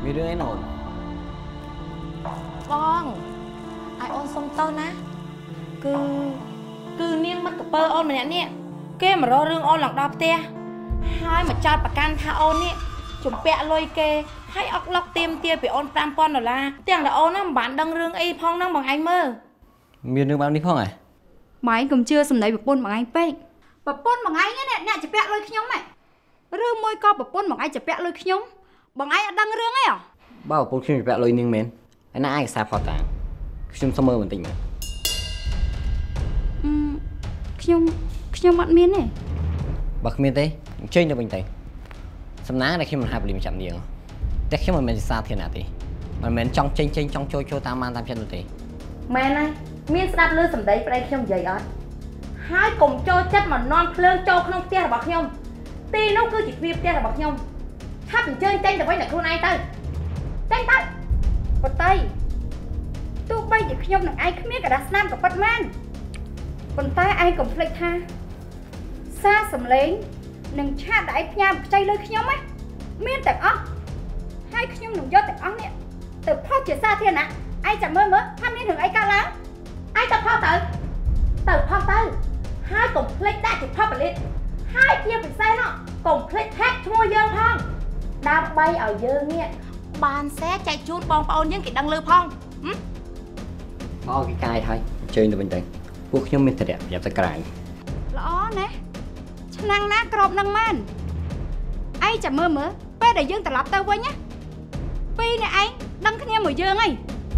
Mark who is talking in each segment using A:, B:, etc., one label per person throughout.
A: Vì đứa ấy nổi.
B: Con ai ôn xong tao ná cứ niên mất cái bơ ôn mà nè kê mà ro rương ôn lọc đọc tia hai mà chọt bà can tha ôn nè chụp bẹ lôi kê hay ốc lọc tiêm tia bị ôn pram pon rồi là tiếng là ôn á bạn đăng rương y phong đăng bằng anh mơ
A: Vì đứa bao đi phong à?
C: Mà anh cũng chưa xâm lấy bà pôn bằng anh bếch.
B: bà pôn bằng anh á nè chụp bẹ lôi nhóm mày rương môi co bà pôn bằng anh chụp bẹ lôi nhóm bằng anh đăng rương ấy à
A: Bao bố khi bẹ lôi niêng mến anh ai xa phò tàng Chúng sơ mơ mình tình mà
C: ខ្ញុំអត់មានទេ
A: Bà không biết thế, chơi cho bình tĩnh Xâm ná này khi mình 2 blim chạm điện Thế khi mình xa thiên nào thì mình trong chênh trong trôi tam man tam chân rồi thì
B: mẹ này miên sẽ đạp lư sầm đấy đây không dậy ớt hai cùng cho chất mà non phơn cho không tia là bọc nhông ti nó cứ chỉ viêm tia là bọc nhông tháp mình chơi tranh được với là con ai tay tranh tay một tay tu bay chỉ nhông là ai không biết cả đá nam cả bắt man còn ta ai cùng phịch tha xa sầm lấy nâng cha đại nhà chay lơi nhông ấy miên tặng óc hai nhông nâng do tặng óc nè từพ่อ chỉ xa thiên ạ ai chẳng mơ mơ tham niên hưởng ai cao lắm ai tậpพ่อtừพ่อtừ hai cùng phịch đã chỉพ่อbật lên hai kia bị sai nó cùng phịch thét mua dơ phong đam bay ở dơ nghe bàn xe chạy chuột bong bong những cái đăng lư phong
A: Bao cái cài thôi, chơi cho bình tĩnh Quốc nhóm mình thật đẹp, dẹp tới cái
C: Lõ nè Năng ná krop năng man Ai chẳng mơ mơ Bê để dương tập lập tao với nhá Pi nè anh Đăng cái nêm ở dương ấy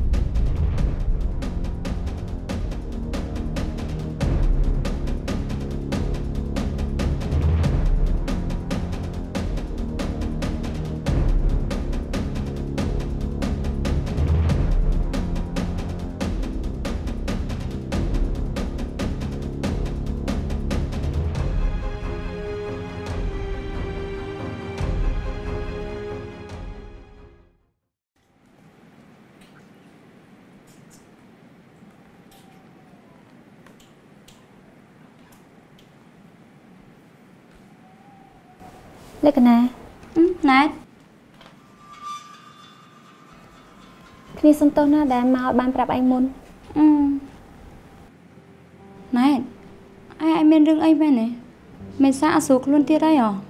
D: Lấy cái này
C: Nè
D: Khi xong tôi nó đã mau ban prap anh môn
C: Nè Ai men rừng ấy bên này Men xa sụt luôn tiết đấy à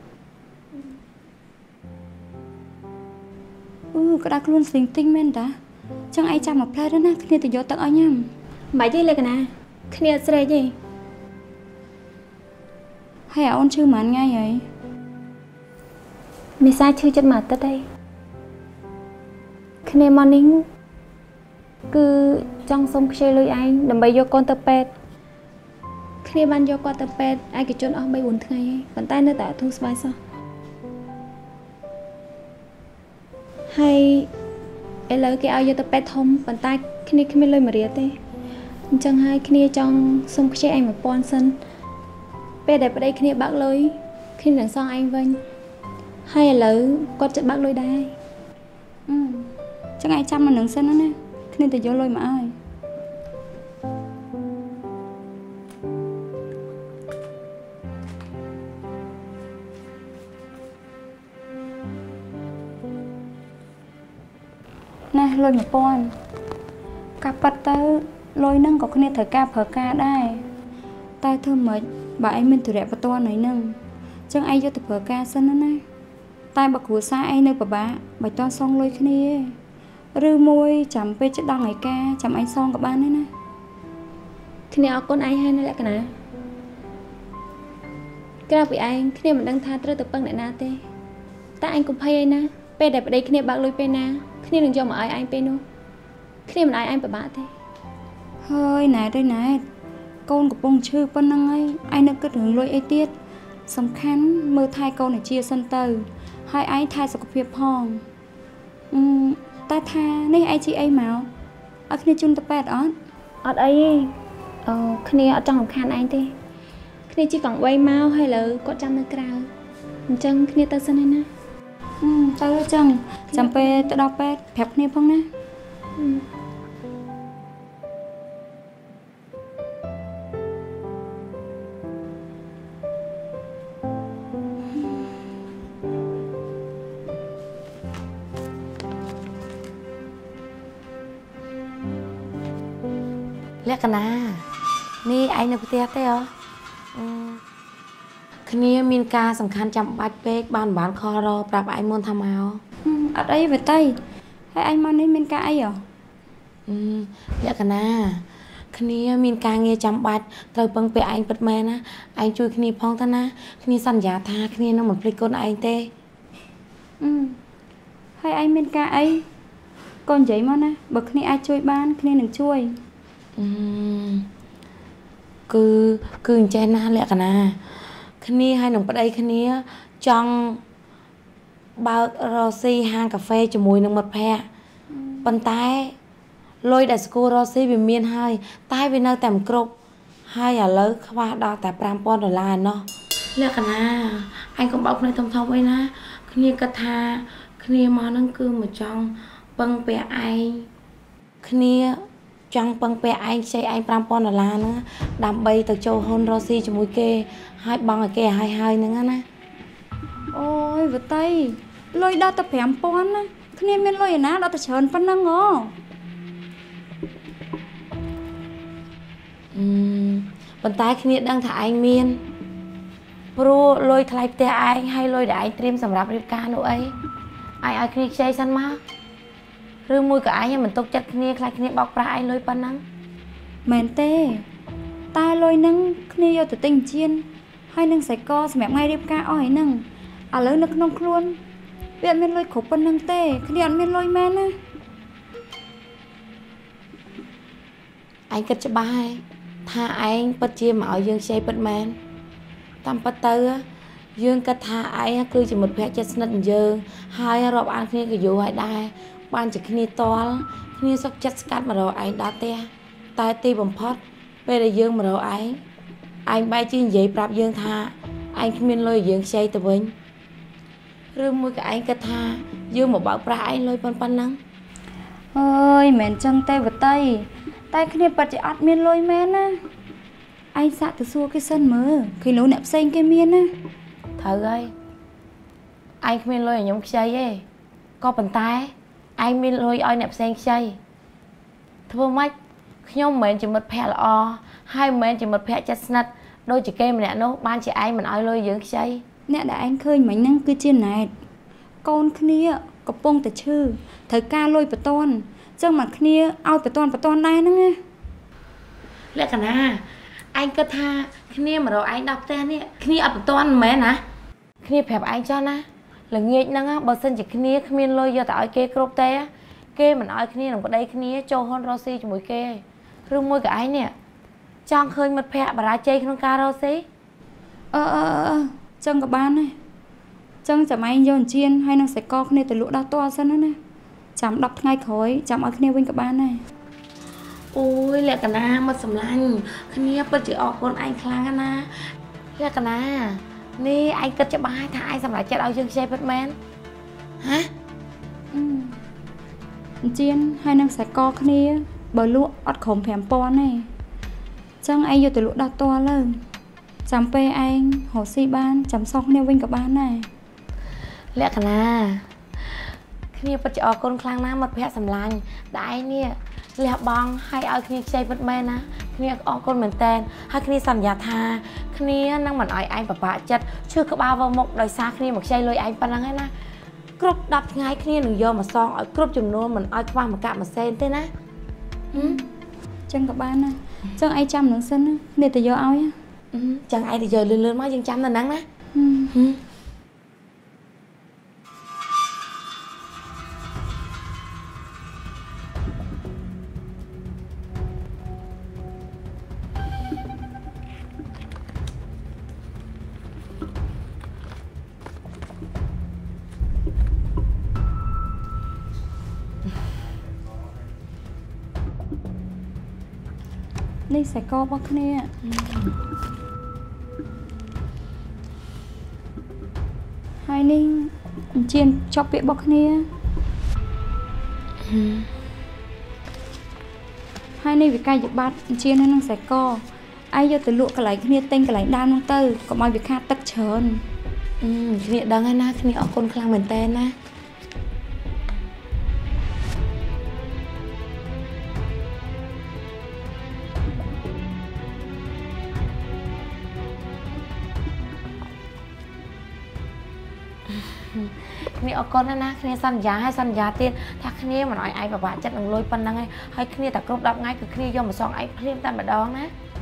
C: Cái đạc luôn xinh tinh men đã Chẳng ai chạm một plei đó nè Khi tự dỗ tặng ai nhầm
D: Mấy gì lấy cái này Khi này sẽ gì
C: Hay à ôn chư mà anh ngay vậy
D: Mình sai chưa chất mặt tới đây Khi này morning Cứ trong sông chơi lôi anh Đầm bày vô con tập pet Khi này ban vô con tập pet Ai cứ chôn ốc bay 4 ថ្ងៃấy Vẫn tay nó đã thu spy sao Hay Ê lời cái ao vô tập pet thông Vẫn tay khi này khi mình lôi mà riết ấy Chẳng hay khi này trong sông chơi anh một pon sân Pet đẹp ở đây khi này bác lôi Khi này đằng sau anh vinh Hay là con chất bác lôi đai
C: Chẳng ai chăm mà nướng sân đó nè Khi nên tự dỗ lôi mà ai Nè lôi một pon Cà bật tới lôi nâng có khi nên thời ca phở ca đây Tai thơm mệt Bà anh mình thử đẹp vào toan này nâng Chẳng ai cho từ phở ca sân đó nè Tai bạc của xa ai nơi bà Bạch toan xong lôi khi này Rư môi chấm bê chất đăng ngày ca Chấm anh xong cả ban đấy nè
D: Khi này con anh hay lại cái này Cái nào bị anh Khi này mình đang tha tới tập băng đại na tê Ta anh cũng hay anh nè Bê đẹp ở đây khi này bác lôi bê na Khi này đừng cho mà ai anh bê nô Khi này mình ai anh bà bạ tê
C: Hơi nè đây nè Con của bông chư bân năng ấy Anh nâng kết hướng lôi ấy tiết Sông khăn mơ thai câu này chia sân từ Hai ai thai sọc phiệp hòn Ta tha này ai chị ấy máu Ở khi này chung tập bẹt ớt
D: Ở đây Khi này ở trong lòng khăn anh tê Khi này chỉ còn quay mau hay là có trăm nơi cao Chân khi này ta sân anh nè
C: Tao chân Chấm bê tự đọc bẹt phép này phong nè
B: lẽ cả na ni anh là bữa thế hả khi miên ca sầm khăn chăm bạch bếch bán kho rồi bạp anh muốn tham áo
C: ở đây về tây hay anh mang đến bên cái ai à
B: lẽ cả na khi miên ca nghe chăm bạch rồi bằng về anh bật mê na anh chui khi phong thân na khi săn giá tha khi nó một phi con anh tê
C: hay anh bên cái ai còn giấy mà nè bậc khi ai chui ban khi đừng chui
B: cứ chơi na lẽ cả na khi hai nồng ở đây khi trong bao Rossi hang cà phê cho mùi nồng mật phe bàn tay lôi đại school Rossi bị miên hai tay bị nơi tầm cục hai lớn qua đo tại $5 nó lẽ cả na anh cũng bọc này thông ấy na khi cà tha khi mà nó cứ một trong băng bè anh khi trong băng bè anh xây anh $5 nữa đam bay từ châu hôn Rossi cho mùi kê hai băng ở kê hai nữa nè
C: ôi vừa tay lôi đo tập hẻm pon á khi men lôi na đo tập chờn phân năng ngó
B: bàn tay khi đang thả anh miên pro lôi thay te anh hay lôi để anh trim sầm rạp ca nữa ấy ai khi chơi săn má rương môi cả anh mình tốt chất khi bọc ra anh lôi phân năng
C: mền tê tai lôi nâng khi vô từ tình chiên hay nâng sải co mẹ ngay điệp ca ỏi nâng à lớn nâng nông luôn viện men lôi khổ phân nâng tê khi ăn men lôi men á
B: anh cất cho bài tha anh bật chia mạo dương xe bật men tam bật tư dương cất tha anh cứ chỉ một phe chết nứt dương hai rộp ăn khi cái vụ hay đai ban chỉ khi to khi sốc chất cắt mà rồi anh đã te tai ti bầm phật bây giờ dương mà rồi anh bay chi vậy bạp dương tha anh không nên lôi dương xe từ bên rương môi cái anh cất tha dương một bảo pra anh lôi pan nắng
C: ơi mền chân tê vật tay tay khi bật chỉ ắt miên lôi men á anh xạ từ xua cái sân mơ khi lũ nẹp xanh cái miên á
B: thử ơi anh không nên lôi ở nhóm chơi ấy có bàn tay anh miên lôi oi nẹp xanh chơi thưa mách nhóm mình chỉ một phe là o hai mình chỉ một phe chất nát đôi chỉ kê mình nè nó ban chỉ anh mình oi lôi dưỡng chơi
C: nè đã anh khơi mảnh năng cứ trên này con kia có bông từ chư thời ca lôi bờ ton chân mặt kia ao bờ ton đây nữa nghe
B: lẽ cả na anh cứ tha kia mà rồi anh đọc tên nè kia ở bờ ton mẹ nè kia phèp anh cho na là nghe năng á bờ sân chỉ kia miên lôi vô tại kê crop té kê mình oi kia nằm ở đây kia cho hôn Rossi cho mũi kê rung môi cái anh nè trong khơi một phèp bà ra chơi không ca Rossi
C: chân của ban này chân chả may vô chiên hay năng sẽ co kia từ lũ đau to sân đó nè chạm đập ngay khối chạm ở kia bên cả ban này
B: ôi lẹ cả na mất sầm lanh kia bật chỉ ở con anh khang na lẹ cả na nè anh cất cho bài thà ai sầm lại chết ao dương xe Batman hả
C: chiên hay năng sẽ co kia bờ lũ ọt khổng phèm pon này chân anh vô từ lũ đau to lên chăm pe anh hồ si ban chăm sóc nêu bên cả ban này
B: lẹ cả na khi bật chỉ ở con khang na mất phép sầm lanh đại nè lẹ bong hay ở khi chơi Batman na khi ở con mình tên hay khi sầm nhà tha khi năng mình anh bà chất chưa có bao vào một đời xa khi một chơi lôi anh pan năng ấy na group đập ngay khi đừng vô mà son ở group chùm luôn mình ai qua mà cạm mà sen thế na
C: chân cả ban này chân ai chăm nướng sân á để từ vô ao nhá
B: chẳng ai thì giờ lươn má dân chăm là nắng á
C: đây sẽ co bóc nè hai ninh chiên chọc bị bóc nè hai ninh vì cay dược bát chiên nên sẽ co ai vô từ lụa cái lấy kia tên cái lấy đan không tư có mọi việc khác tất trơn
B: khi đang hay na khi ở con khang mình tên na គ្នាអរគុណណាគ្នាសន្យាឲ្យសន្យាទៀតថាគ្នាមិនឲ្យឯងពិបាកចិត្តនឹងលុយប៉ុណ្ណឹងឯងហើយគ្នាតែគ្រប់10ថ្ងៃគឺគ្នាយកមកសងឯងភ្លាមតែម្ដងណា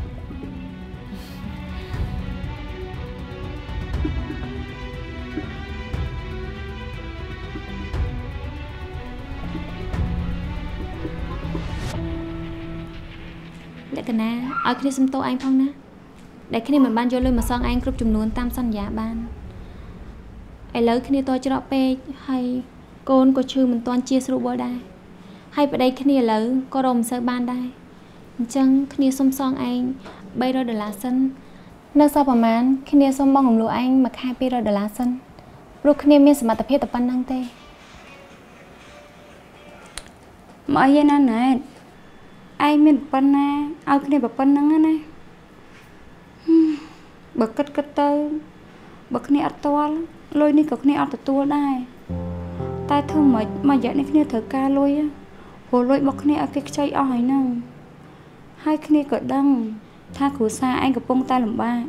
D: លក្ខណៈឲ្យគ្នាសុំទោសឯងផងណាដែលគ្នាមិនបានយកលុយមកសងឯងគ្រប់ចំនួនតាមសន្យាបានឥឡូវគ្នាតច្រកពេកហើយកូនក៏ឈឺមិនទាន់ជាស្រួលដែរហើយប្តីគ្នាឥឡូវក៏រកមិនសូវបានដែរអញ្ចឹងគ្នាសុំសងឯង$300សិននៅសល់ប្រហែលគ្នាសុំបងរំលោះឯងមួយខែ$200សិនព្រោះគ្នាមានសមត្ថភាពតែប៉ុណ្្នឹងទេ
C: មកអីណាណែតឯងមានប៉ុណ្ណាឲ្យគ្នាប៉ុណ្្នឹងណាបើគិតទៅបើគ្នាអត់ទាល់លុយនេះក៏គ្នាអត់ទទួលដែរតែធ្វើម៉េចមួយរយៈនេះគ្នាត្រូវការលុយព្រោះលុយរបស់គ្នាឲ្យគេខ្ចីអស់ហើយហ្នឹងហើយគ្នាក៏ដឹងថាគ្រួសារឯងកំពុងតែលំបាក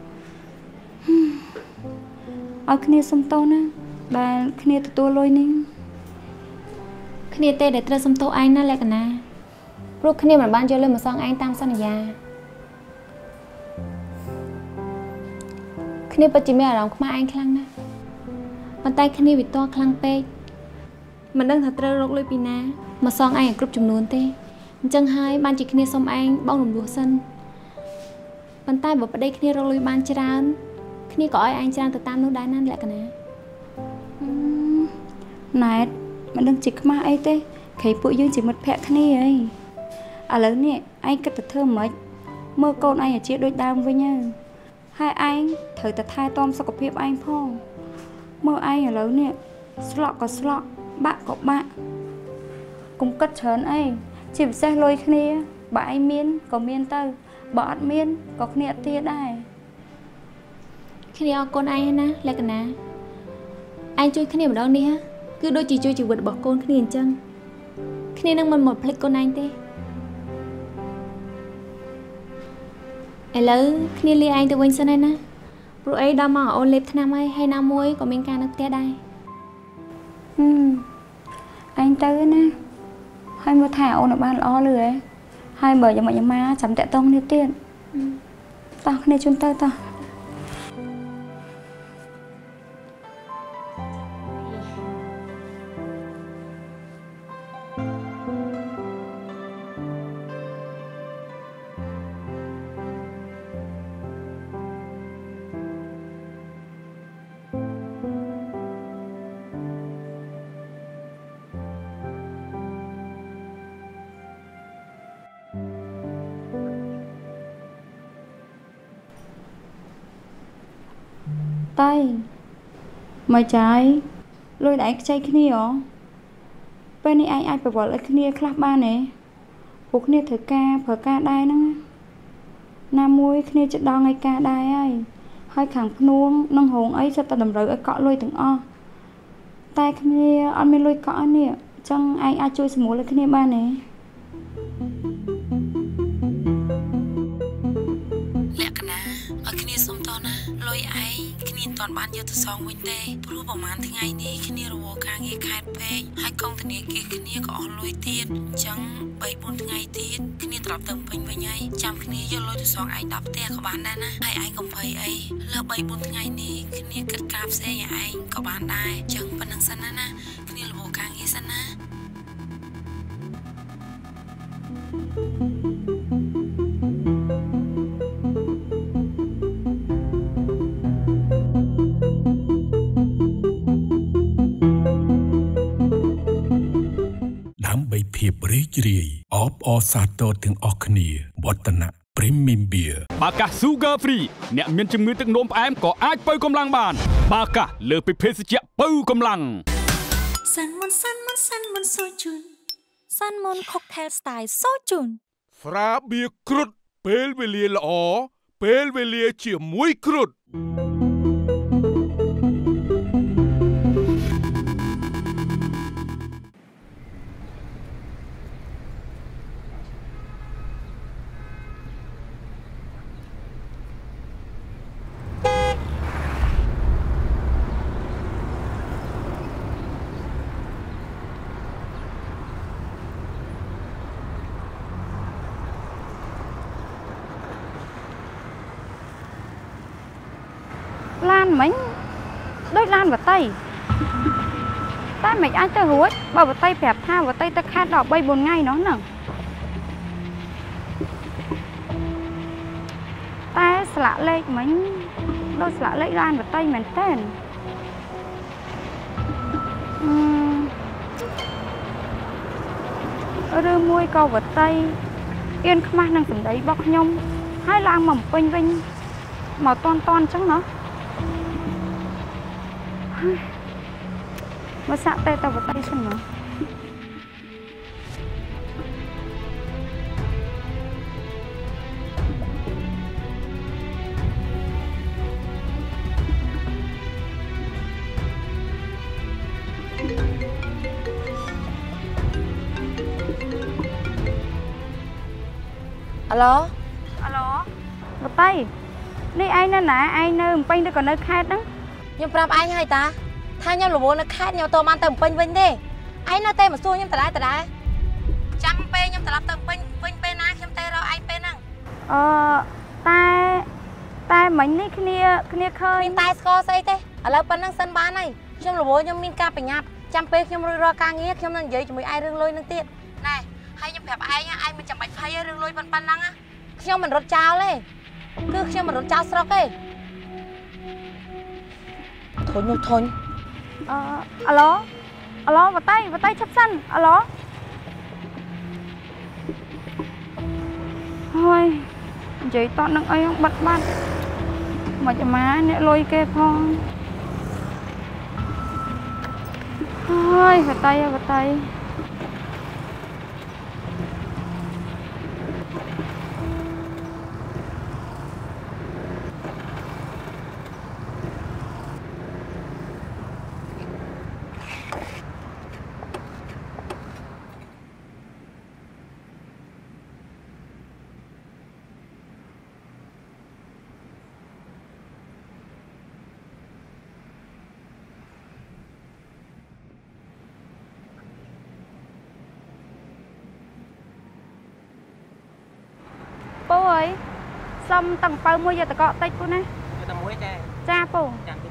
C: ឲ្យគ្នាសុំទោសណាដែលគ្នាទទួលលុយនេះ
D: គ្នាទេដែលត្រូវសុំទោសឯងណាលក្ខណៈព្រោះគ្នាមិនបានយកលុយមកសងឯងតាមសន្យាគ្នាពិតជាមានអារម្មណ៍ខ្មាស់ឯងខ្លាំងណាស់ប៉ុន្តែគ្នាវិតខ្លាំងពេកមិនដឹងថាត្រូវរកលុយពីណាមកសងឯងឲ្យគ្រប់ចំនួនទេអញ្ចឹងហើយបានជាគ្នាសុំឯងបងរំលោះសិនប៉ុន្តែបើប្តីគ្នារកលុយបានច្រើនគ្នាក៏ឲ្យឯងច្រើនទៅតាមនោះដែរណាលក្ខណៈ
C: ណែតមិនដឹងជាខ្មាស់អីទេគេពួកយើងជាមិត្តភក្តិគ្នាអីឥឡូវនេះឯងគិតទៅធ្វើម៉េចមើលកូនឯងឲ្យជាដូចដើមវិញហើយឯងត្រូវតែថែទាំសុខភាពឯងផងមើលឯងឥឡូវនេះស្លក់ក៏ស្លក់បាក់ក៏បាក់កុំគិតច្រើនអីជាពិសេសលុយគ្នាបើឯងមានក៏មានទៅបើអត់មានក៏គ្នាអត់ទៀតដែរ
D: គ្នាអរគុណឯងណាលក្ខណៈឯងជួយគ្នាម្ដងនេះគឺដូចជាជួយជីវិតរបស់កូនគ្នាអញ្ចឹងគ្នានឹងមិនមកភ្លេចកូនឯងទេឥឡូវគ្នាលាឯងទៅវិញសិនហើយណាព្រោះអីដល់មកអូនលេបថ្នាំហើយណាមួយក៏មានការនៅផ្ទះដែរ
C: ឯងទៅណាហើយមើលថាអូនបានល្អលឺហ៎ហើយបើយ៉ាងម៉េចម៉ាចាំតាក់តងគ្នាទៀតតោះគ្នាជូនទៅតោះតៃមកចាយលុយដែលឯងខ្ចីគ្នាហ៎ពេលនេះឯងអាចប្រវល់ឲ្យគ្នាខ្លះបានទេពួកគ្នាត្រូវការប្រើការដែរហ្នឹងណាមួយគ្នាជិតដល់ថ្ងៃការដែរហើយខាងភ្នួងនិងហងអីសិតតែតម្រូវឲ្យកក់លុយទាំងអស់តែគ្នាអត់មានលុយកក់ឲ្យនេះអញ្ចឹងឯងអាចជួយសម្រួលឲ្យគ្នាបានទេ
E: លក្ខណៈឲ្យគ្នាសុំតណាលុយឯងគ្នាមិនទាន់បានយកទៅសងវិញទេព្រោះប្រហែលថ្ងៃនេះគ្នារវល់ការងារខេត្តពេកហើយកងធនាគារគ្នាក៏អស់លុយទៀតអញ្ចឹង 3-4 ថ្ងៃទៀតគ្នាត្រឡប់ទៅពេញវិញហើយចាំគ្នាយកលុយទៅសងឯងដល់ផ្ទះក៏បានដែរណាហើយឯងកុំភ័យអីលើ 3-4 ថ្ងៃនេះគ្នាគិតការផ្សេងឲ្យឯងក៏បានដែរអញ្ចឹងប៉ុណ្្នឹងសិនណាគ្នារវល់ការងារសិនណា
F: ដើម្បីភាពរីករាយអបអរសាទរទាំងអស់គ្នាវឌ្ឍនៈ Premium Beer
G: បាកា Sugar Free អ្នកមានជំងឺទឹកនោមផ្អែមក៏អាចបើកម្លាំងបានបាកាលើពីភេសជ្ជៈបើកម្លាំង
H: សាន់មុនសូជូនសាន់មុន Cocktail Style សូជូន
G: ស្រាបៀរគ្រុតពេលវេលាល្អពេលវេលាជាមួយគ្រុត
C: mình đôi lan vật tay ta mày ai ta hối bảo vật tay phẹp tha vật tay ta khát đỏ bay 4 ngày nó nè ta lạ lệ mình đôi lạ lệ lan vật tay mình tên rư môi câu vật tay yên không mang năng sủng đấy bọc nhông hai lang mầm quanh vinh màu toan trắng nó mà sạ tay tao vật tay xem nó
B: alo
C: vật tay đi ai nè ai nơi quanh đây còn nơi khai đó
B: nhưng prap anh hay ta thay nhau lúa nó khác nhau tôm ăn tầm quanh vinh đi anh nó tên mà xui nhưng ta đái trăm pe nhưng ta làm tầm quanh pe na xem tay rồi anh pe năng
C: tai mình đi kia khơi
B: tai score xây thế ở lâu bên năng sân bán này trong lúa nhưng min ca phải nhạt trăm pe nhưng rồi ca nghe trong năng giấy cho mấy ai rương lôi năng tiền này hay nhưng phép ai mình chẳng bạch hay rương lôi pan năng á khi mình rốt cháo lên cứ khi mình rốt cháo sọc ấy thôi
C: alo vào tay chấp săn alo thôi vậy tao nâng ấy không bật bát mà cho má nè lôi kê phong thôi vào tay Bố ơi, xong tầng bao mua giờ ta có tay cô nè.
A: Tầng muối
C: cha bố.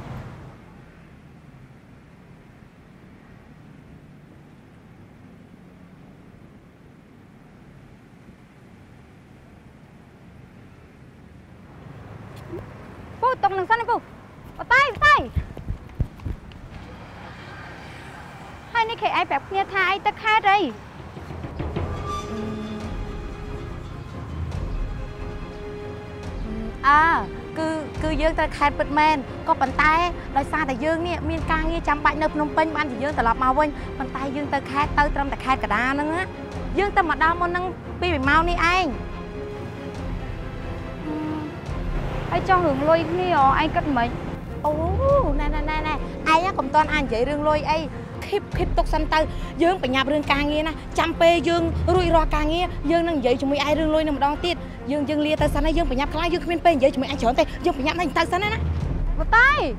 C: Bố tông đằng sau này bố. Vào tay. Hai này khẽ ai bẹp nghe tha ai ta khát đây.
B: Cứ dương ta khai bật men có bàn tay đòi xa ta dương nè miên ca nghe chăm bạch nộp nông pin ban thì dương ta lọp màu vinh bàn tay dương ta khai tao trong ta khai cả đá nữa á dương ta mà đau môn năng pi bị mau nè anh
C: ai cho hưởng lôi nè anh cất mấy
B: nè ai á cùng toàn anh vậy rương lôi ai khiếp tục xanh tao dương phải nhập rương ca nghe nè chăm pe dương rui ro ca nghe dương năng vậy chúng mày ai rương lôi nè mà đong tiết dương lia tay xanh ấy dương phải nhập khai dương khuyên pe vậy chúng mày ai chọn tay dương phải nhập thành tay xanh ấy nè
C: vào tay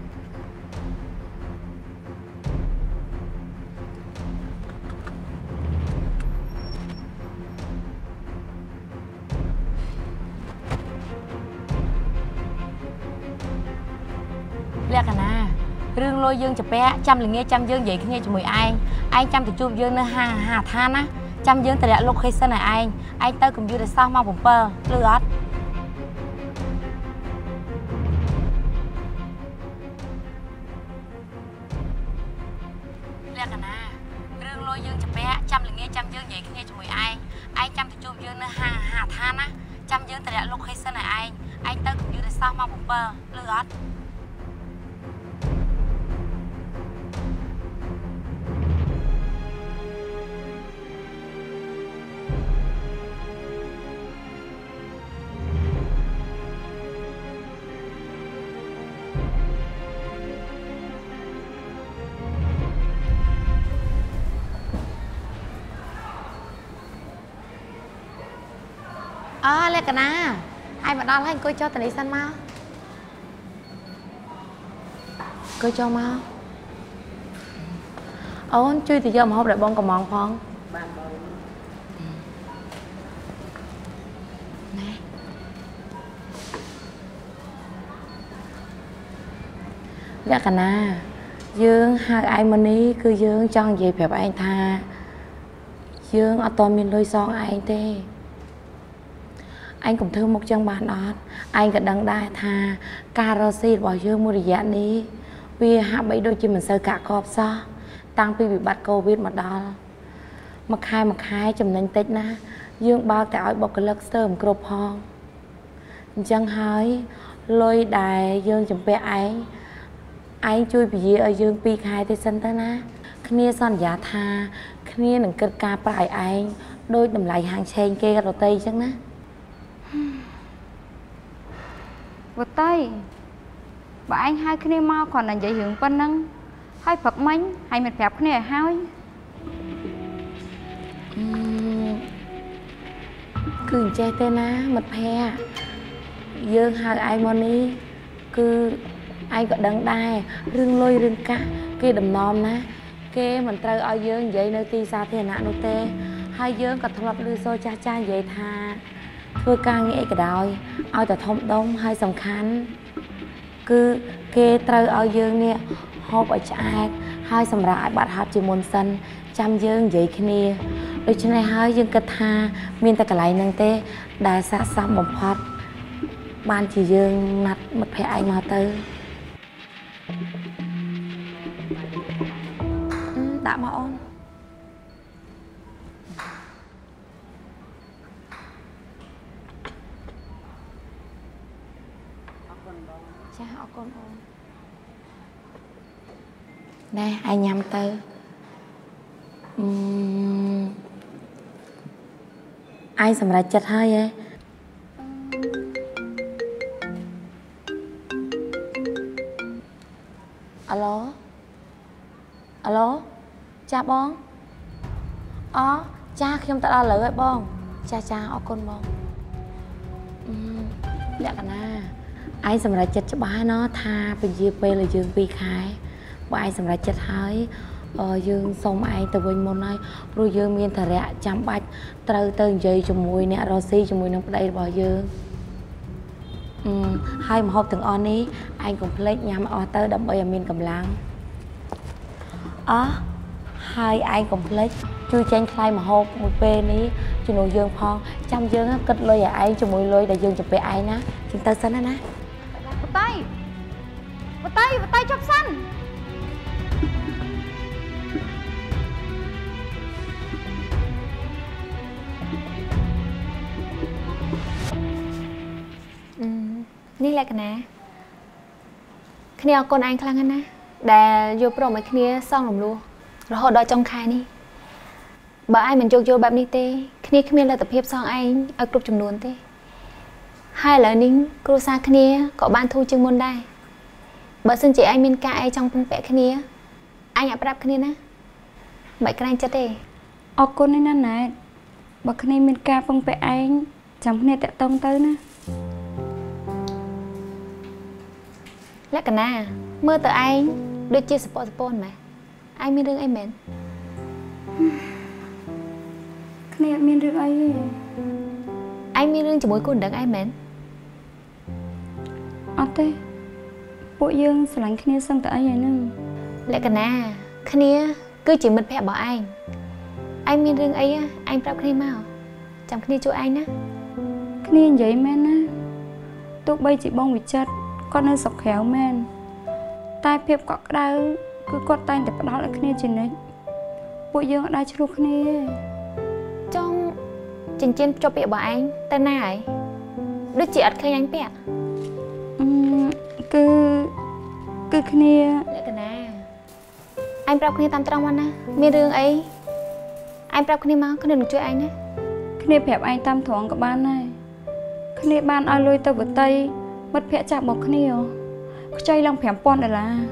B: lẹ cả na rương lôi dương chụp bé chăm là nghe chăm dương vậy nghe cho mười anh chăm thì chụp dương nữa hà than á chăm dương tại đại location này anh tới cùng dương để sao mau bụng pơ lừa lẹ cả na rương lôi dương chụp bé chăm là nghe chăm dương vậy nghe cho mười anh chăm thì chụp dương nữa hà than á chăm dương tại đại location này anh tới cùng dương để sao mau bụng pơ lừa lẹ cả na ai mà đo anh coi cho tần ấy săn mau coi cho mau ôn chui thì giờ mà không để bông còn mòn phong nè Dạ cả na dương hai ai mà ní cứ dương chọn gì phép anh tha dương ở toàn miền lôi son anh tê anh cũng thương một chân bàn đó anhក៏ដឹងដែរថាការរស់ស៊ីរបស់យើងមួយរយៈនេះវាហាក់បីដូចជាមិនសូវកាក់កបសោះតាំងពីវិបត្តិកូវីដមកដល់មួយខែចំណេញតិចណាយើងបើកតែឲ្យបុគ្គលិកស្ទើរមិនគ្រប់ផងអញ្ចឹងហើយលុយដែលយើងចំពាក់ឯងជួយពជាឲ្យយើង2ខែទេសិនទៅណាគ្នាសន្យាថាគ្នានឹងគិតការប្រាក់ឲ្យឯងដូចតម្លៃហាងឆេងគេរត់ទៅអញ្ចឹងណា
C: វត្តៃបើឯងហៅគ្នាមកគ្រាន់តែនិយាយរឿងប៉ុណ្ណឹងហើយព្រឹកមិញហើយមិនប្រាប់គ្នាឲ្យហើយ
B: គឺអញ្ចេះទេណាមិត្តភ័ក្តិយើងហៅឯងមកនេះគឺឯងក៏ដឹងដែររឿងលុយរឿងកាសគេដំណំណាគេមិនត្រូវឲ្យយើងនិយាយនៅទីសាធារណៈនោះទេហើយយើងក៏ធ្លាប់ឮសូរចាស់និយាយថាធ្វើការងារអីក៏ដោយឲ្យតែធំដុំហើយសំខាន់គឺគេត្រូវឲ្យយើងនេះហូបឲ្យឆ្អែតហើយសម្រាប់ឲ្យបាត់ហត់ជាមុនសិនចាំយើងនិយាយគ្នាដូច្នេះហើយយើងគិតថាមានតែកន្លែងហ្នឹងទេដែលស័ក្តិសមបំផុតបានជាយើងណាត់មិត្តភក្តិឯងមកទៅដាក់មកអូនចាអរគុណអូនណែឯងញ៉ាំទៅឯងសម្រេចចិត្តហើយហ៎អាឡូចាបងអូចាខ្ញុំទៅដល់លើហើយបងចាអរគុណបងលក្ខណៈឯងសម្រេចចិត្តច្បាស់ណាថាពជាពេលឲ្យយើង2ខែបើឯងសម្រេចចិត្តហើយយើងសូមឯងទៅវិញមុនហើយព្រោះយើងមានតារៈចាំបាច់ត្រូវទៅនិយាយជាមួយអ្នករស់ស៊ីជាមួយនឹងប្តីរបស់យើងហើយម្ហូបទាំងអស់នេះឯងកុំភ្លេចញ៉ាំអស់ទៅដើម្បីឲ្យមានកម្លាំងហើយឯងកុំភ្លេចជួយចេញថ្លៃម្ហូបមួយពេលនេះជំនួសយើងផងចាំយើងគិតលុយឲ្យឯងជាមួយលុយដែលយើងចំពាក់ឯងណាជិះទៅសិនណា
C: វត្តៃចុះសិន
D: នេះលក្ខណៈគ្នាអរគុណឯងខ្លាំងណាស់ដែលយកព្រមឲ្យគ្នាសងរំលោះរហូតដល់ចុងខែនេះបើឯងមិនយោគយល់បែបនេះទេគ្នាគ្មានលទ្ធភាពសងឯងឲ្យគ្រប់ចំនួនទេហើយឥឡូវនេះគ្រួសារគ្នាក៏បានធូរជាងមុនដែរបើសិនជាឯងមានការអីចង់ពឹងពាក់គ្នាអញអាចប្រាប់គ្នាណាមិនក្រែងចិត្តទេ
C: អរគុណណាស់ណែបើគ្នាមានការពឹងពាក់ឯងចាំគ្នាតាក់ទងទៅណា
D: លក្ខណៈមើលទៅឯងដូចជាសពតពនម៉ែឯងមានរឿងអីមែន
C: គ្នាអត់មានរឿងអីទេ
D: ឯងមានរឿងជាមួយគូនដឹងឯងមែន
C: អត់ទេពួកយើងស្រឡាញ់គ្នាសឹងតែអីហ្នឹង
D: លក្ខណៈគ្នាគឺជាមិត្តភក្តិរបស់ឯងមានរឿងអីឯងប្រាប់គ្នាមកចាំគ្នាជួយឯងណា
C: គ្នានិយាយមែនណាទោះបីជាបងវិចិត្រគាត់នៅស្រុកក្រៅមែនតែភាពកក់ក្ដៅគឺគាត់តែងតែផ្ដោតឲ្យគ្នាជានិច្ចពួកយើងអត់ដែរឆ្លោះគ្នា
D: ចង់ចិញ្ចៀនភ្ជាប់ពាក្យរបស់ឯងទៅណាហើយដូចជាអត់ឃើញអញពាក់
C: គឺគ្នា
D: លក្ខណៈឯងប្រាប់គ្នាតាមត្រង់មកណាមានរឿងអីឯងប្រាប់គ្នាមកគ្នានឹងជួយឯងណា
C: គ្នាប្រាប់ឯងតាមត្រង់ក៏បានដែរគ្នាបានឲ្យលុយទៅវតីមិត្តភក្តិចាស់របស់គ្នាខ្ចីឡើង$5,000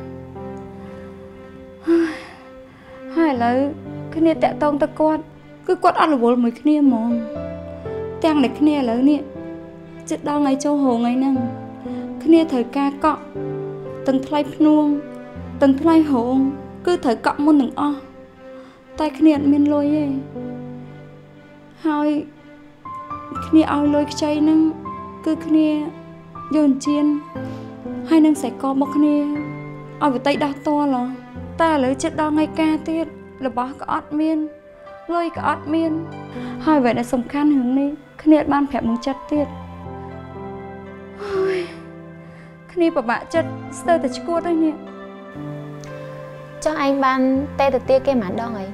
C: ហើយឥឡូវគ្នាតាក់ទងទៅគាត់គឺគាត់អត់រវល់មួយគ្នាហ្មងទាំងតែគ្នាឥឡូវនេះជិតដល់ថ្ងៃចូលហូរថ្ងៃហ្នឹងគ្នាត្រូវការកក់ទាំងថ្លៃភ្នួងទាំងថ្លៃហូងគឺត្រូវកក់មុនទាំងអស់តែគ្នាអត់មានលុយទេហើយគ្នាឲ្យលុយខ្ចីហ្នឹងគឺគ្នាយកអញ្ជៀនហើយនឹងខ្សែករបស់គ្នាឲ្យបតីដោះតលតែឥឡូវចិត្តដល់ថ្ងៃការទៀតរបស់ក៏អត់មានលុយក៏អត់មានហើយអ្វីដែលសំខាន់រឿងនេះគ្នាបានប្រាប់នឹងចិត្តទៀតគ្នាពិបាកចិត្តស្ទើរតែឈួតហើយនេះ
D: ចុះឯងបានតែទៅទាគេមិនដងអី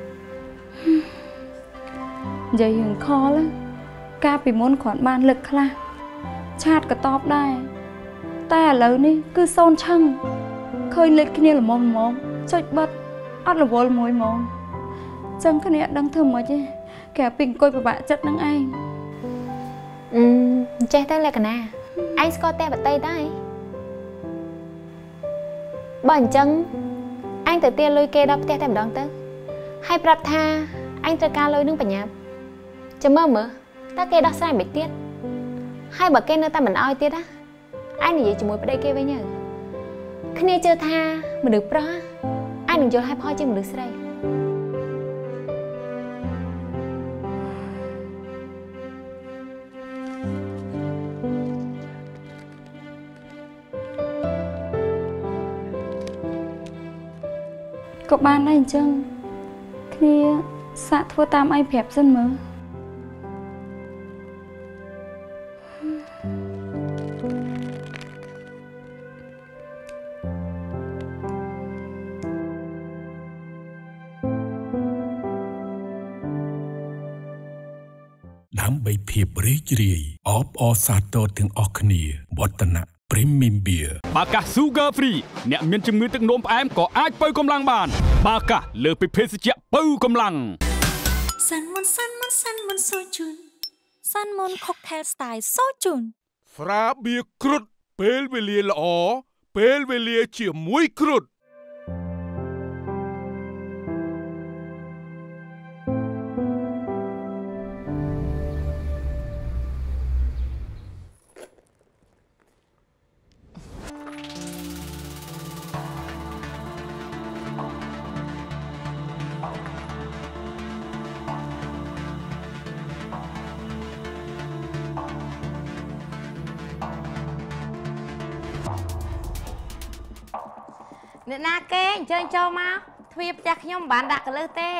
C: និយាយរឿងខលកាលពីមុនគ្រាន់បានលឹកខ្លះឆាតក៏តបដែរតែឥឡូវនេះគឺសូនឆឹងឃើញលេខគ្នាល្មមចុចបិទអត់រវល់មួយហ្មងចឹងគ្នាអត់ដឹងធ្វើម៉េចទេគេពីអង្គុយពិបាកចិត្តនឹងឯង
D: ចេះទៅលក្ខណៈឯងស្គាល់តែបតីដែរបើអញ្ចឹងអញទៅទាលុយគេដល់ផ្ទះតែម្ដងទៅហើយប្រាប់ថាអញត្រូវការលុយនឹងបញ្ញាប់ចាំមើលតើគេដោះស្រាយមិនទៀតហើយបើគេនៅតែមិនអោយទៀតណាអញនិយាយជាមួយប្តីគេវិញទៅគ្នាជឿថាមនុស្សប្រុសអញនឹងយល់ហើយផលជាមនុស្សស្រី
C: ក៏បានដែរអញ្ចឹងគ្នាសាក់ធ្វើតាមឯងប្រាប់សិនមើល
F: ដើម្បីភាពរីករាយអបអរសាទរទាំងអស់គ្នាវឌ្ឍនៈ Premium Beer
G: បាកា Sugar Free អ្នកមានជំងឺទឹកនោមផ្អែមក៏អាចបើកម្លាំងបានបាកាលើពីភេសជ្ជៈបើកម្លាំង
H: សាន់មុនសូជូនសាន់មុន Cocktail Style សូជូន
I: ស្រាបៀរគ្រុតពេលវេលាល្អពេលវេលាជាមួយគ្រុត
B: អ្នកណាគេអញ្ជើញចូលមកទ្វារផ្ទះខ្ញុំមិនបានដាក់កលឹះទេ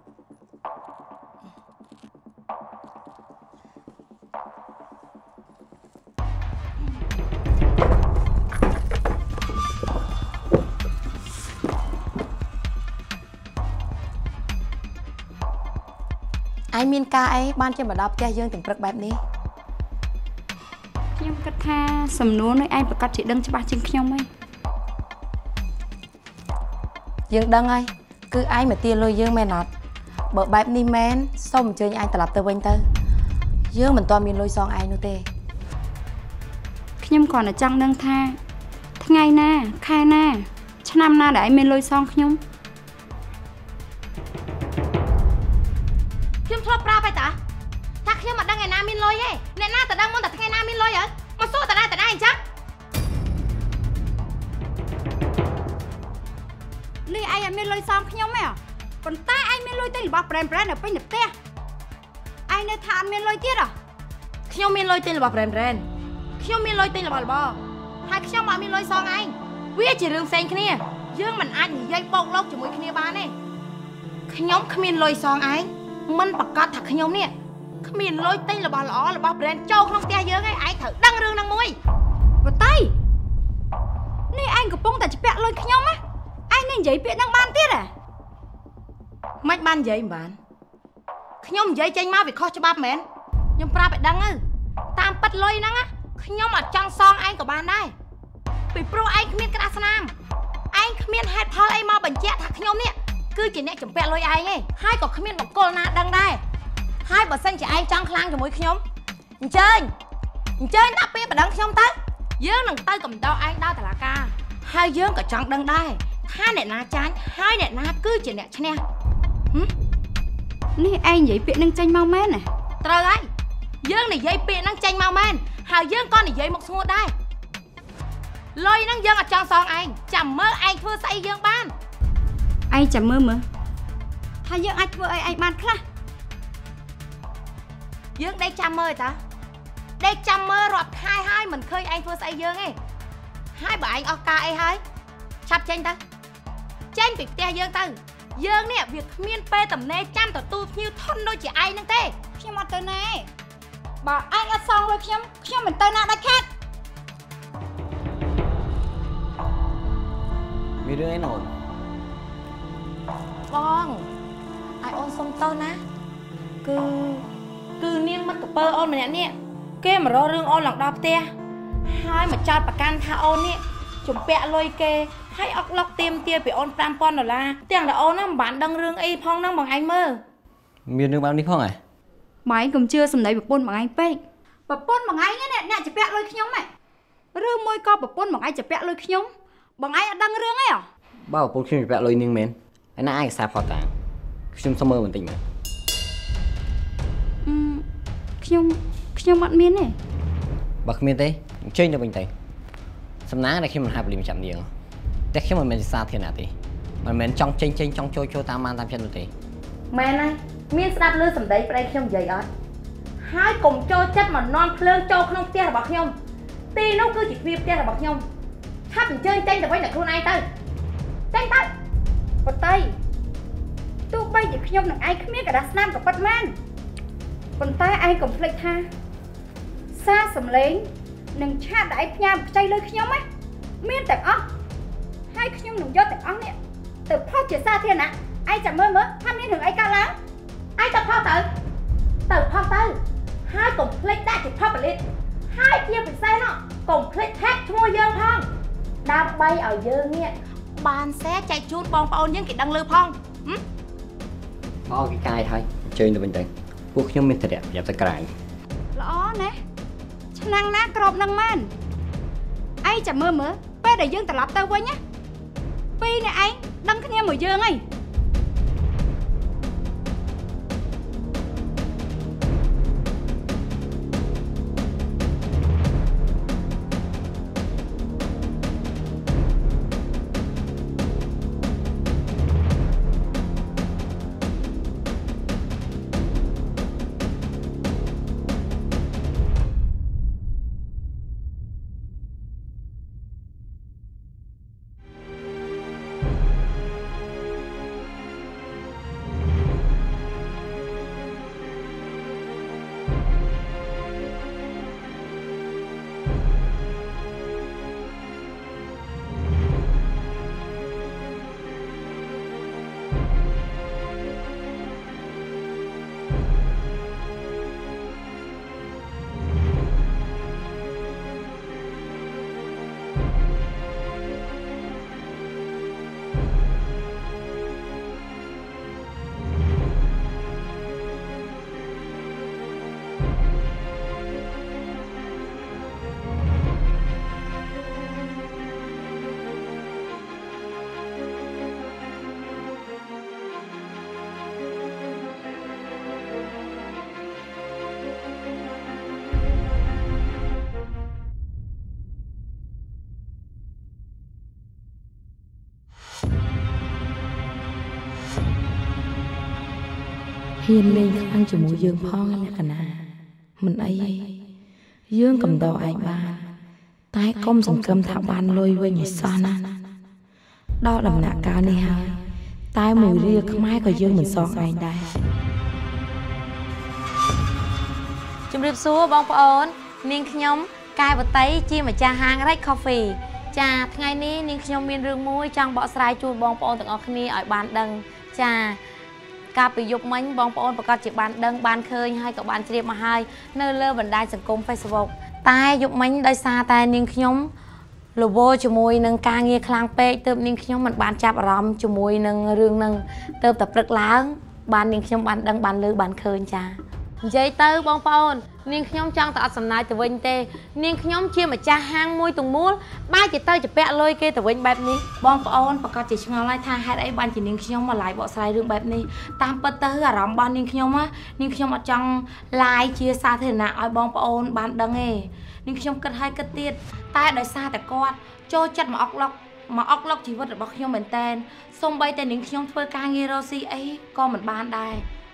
B: ឯងមានការអីបានជាមកដល់ផ្ទះយើងទាំងព្រឹកបែបនេះ
C: ខ្ញុំគិតថាសំណួរនេះឯងប្រកាសជាដឹងច្បាស់ជាងខ្ញុំហី
B: យើងដឹងហើយគឺឯងមកទាលុយយើងមែនអត់បើបែបនេះមែនសូមអញ្ជើញឯងត្រឡប់ទៅវិញទៅយើងមិនទាន់មានលុយសងឯងនោះទេ
C: ខ្ញុំគ្រាន់តែចង់ដឹងថាថ្ងៃណាខែណាឆ្នាំណាដែលឯងមានលុយសងខ្ញុំ
B: ធ្លាប់ប្រាប់ហើយតាថាខ្ញុំមិនដឹងឯណាមានលុយទេអ្នកណាទៅដឹងមុនតែថ្ងៃណាមានលុយហើយមកសួរតាណាអញ្ចឹង
C: នេះឯងអត់មានលុយសងខ្ញុំទេប៉ុន្តែឯងមានលុយទិញរបស់ប្រេមនៅពេញផ្ទះឯងនៅថាអត់មានលុយទៀត
B: ខ្ញុំមានលុយទិញរបស់ប្រេមខ្ញុំមានលុយទិញរបស់របរហើយខ្ញុំអត់មានលុយសងឯងវាជារឿងផ្សេងគ្នាយើងមិនអាចនិយាយបោកលោកជាមួយគ្នាបានទេខ្ញុំគ្មានលុយសងឯងមិនប្រកាសថាខ្ញុំនេះគ្មានលុយទិញរបស់ល្អរបស់ brand ចូលក្នុងផ្ទះយើងឯងត្រូវដឹងរឿងហ្នឹងមួយ
C: បតៃនេះឯងកំពុងតែជពាក់លុយខ្ញុំណាឯងនឹងនិយាយពាក្យហ្នឹងបានទៀត
B: មិនបាននិយាយមិនបានខ្ញុំនិយាយចេញមកវាខុសច្បាប់មែនខ្ញុំប្រាប់ឲ្យដឹងទៅតាមពិតលុយហ្នឹងខ្ញុំអត់ចង់សងឯងក៏បានដែរពីព្រោះឯងគ្មានក្តារស្នាមឯងគ្មានហេតុផលអីមកបញ្ជាក់ថាខ្ញុំនេះគឺជាអ្នកចម្ពាក់លុយឯងទេហើយក៏គ្មានបកគលណាដឹងដែរហើយបើសិនជាឯងចង់ខ្លាំងជាមួយខ្ញុំអញ្ជើញដាក់ពេលបណ្ដឹងខ្ញុំទៅយើងនឹងទៅកំដរឯងដល់តុលាការហើយយើងក៏ចង់ដឹងដែរថាអ្នកណាចាញ់ហើយអ្នកណាគឺជាអ្នកឈ្នះ
C: នេះឯងនិយាយពាក្យនឹងចេញមកមែនណា
B: ត្រូវហើយយើងនិយាយពាក្យនឹងចេញមកមែនហើយយើងក៏និយាយមកស្ងួតដែរលុយហ្នឹងយើងអត់ចង់សងឯងចាំមើលឯងធ្វើស្អីយើងបាន
C: ឯងចាំមើលហើយយើងអាចធ្វើអីឯងបានខ្លះ
B: យើងដេកចាំមើលតាដេកចាំមើលរាប់ខែហើយមិនឃើញឯងធ្វើស្អីយើងទេហើយបើឯងអស់ការអីហើយ Chắp chênh ta chênh bị te dương ta dương nè việc miên pê tầm nê chăm tỏ tu như thôn đôi chị ai nâng tê
C: ខ្ញុំអត់ទៅណាបើអញអត់សងលុយខ្ញុំមិនទៅណាដាច់ខាត់
A: មានរឿងអីណូន
B: បងai ôn xong tao ná cứ niên mất cái pơ ôn mà nè kê mà rô rương ôn lần đọc tia hai mà chọt bà can tha ôn nè chúng bẹ lôi kê hay ốc lọc tiêm tia bị ôn pram pon rồi la tiếng là ôn á bạn đăng rương y phong năng bằng anh mơ
A: មានរឿងបែបនេះផងហ៎
C: ម៉ែកុំជឿសម្ដីប្រពន្ធបងឯងពេកប្រពន្ធបងឯងនេះអ្នកជាពាក់លុយខ្ញុំហ៎ឬមួយក៏ប្រពន្ធបងឯងជាពាក់លុយខ្ញុំបងឯងអត់ដឹងរឿងអីហ៎
A: បើប្រពន្ធខ្ញុំជាពាក់លុយនាងមែនឯណាឯកសារផតតាខ្ញុំសុំមើលបន្តិចមើល
C: ខ្ញុំអត់មានទេ
A: បើគ្មានទេអញ្ជើញទៅវិញទៅសំណាងដែលខ្ញុំមិនហៅប៉ូលីសមកចាប់នាងតែខ្ញុំមិនមែនជាសាធារណៈទេមិនមែនចង់ចេញចង់ចូលតាមបានតាមចិត្តនោះទេ
B: មែនហើយមានស្ដាប់លឺសម្ដីប្តីខ្ញុំនិយាយអត់ហើយកុំចូលចិត្តមកនន់ភ្លើងចូលក្នុងផ្ទះរបស់ខ្ញុំទីនោះគឺជាទ្វារផ្ទះរបស់ខ្ញុំឆាប់អញ្ជើញចេញទៅវិញតែខ្លួនឯងទៅចេញទៅ
C: បតីទោះបីជាខ្ញុំនឹងឯងគ្មានកដាស់ស្នាមក៏ពិតមែនប៉ុន្តែឯងកុំភ្លេចថាសារសម្លេងនិងឆាតដែលឯងផ្ញើខ្ចីលើខ្ញុំហ្នឹងមានទាំងអស់ហើយខ្ញុំនឹងយកទាំងអស់នេះទៅផុសជាសាធារណៈឯងចាំមើលថាមានរឿងអីកើតឡើង
B: ឯងទៅផុសទៅផុសទៅហើយកុំភ្លេចដាក់ជាផុសផលិតហើយជាពិសេសនោះកុំភ្លេចថែកឈ្មោះយើងផងដើម្បីឲ្យយើងនេះបានសេចែកជូនបងប្អូនយើងគេដឹងលឺផង
A: មកគេកាយហើយអញ្ជើញទៅវិញទៅពួកខ្ញុំមានតែប្រយ័ត្នទៅក្រៅ
C: ល្អណាស់ឆ្នាំងណាក្របនឹងមែនឯងចាំមើលពេលដែលយើងត្រឡប់ទៅវិញណាពីរអ្នកឯងដឹងគ្នាមួយយើងហី
E: ហ៊ានលេងខ្លាំងជាមួយយើងផងលក្ខណៈមិនអីយើងកំដរឯងបានតែកុំសង្ឃឹមថាបានលុយវិញឲ្យសោះណាដល់ដំណាក់កាលនេះហើយតែមួយរៀលខ្មែរក៏យើងមិនសងឯងដែរ
J: ជំរាបសួរបងប្អូននាងខ្ញុំកែវតីជាម្ចាស់ហាង Red Coffee ចាថ្ងៃនេះនាងខ្ញុំមានរឿងមួយចង់បកស្រាយជូនបងប្អូនទាំងអស់គ្នាឲ្យបានដឹងចាកាលពីយប់មិញបងប្អូនប្រកាសជាបានដឹងបានឃើញហើយក៏បានជ្រាបមកហើយនៅលើបណ្ដាញសង្គម Facebook តែយប់មិញដោយសារតែនាងខ្ញុំលវជាមួយនឹងការងារខ្លាំងពេកទើបនាងខ្ញុំមិនបានចាប់អារម្មណ៍ជាមួយនឹងរឿងនឹងទើបតែព្រឹកឡើងបាននាងខ្ញុំបានដឹងបានលើបានឃើញចានិយាយទៅបងប្អូននាងខ្ញុំចង់ទៅអត់សំណាយទៅវិញទេនាងខ្ញុំជាម្ចាស់ហាងមួយទាំងមូលបែរជាទៅជពាក់លុយគេទៅវិញបែបនេះបងប្អូនប្រកាសជាឆ្ងល់ហើយថាហេតុអីបានជានាងខ្ញុំមក live បកស្រាយរឿងបែបនេះតាមពិតទៅអារម្មណ៍របស់នាងខ្ញុំអត់ចង់ live ជាសាធារណៈឲ្យបងប្អូនបានដឹងទេនាងខ្ញុំគិតហើយគិតទៀតតែដោយសារតែគាត់ចូលចិត្តមកអុកឡុកជីវិតរបស់ខ្ញុំមែនតែនសូម្បីតែនាងខ្ញុំធ្វើការងាររកស៊ីអីក៏មិនបានដែរ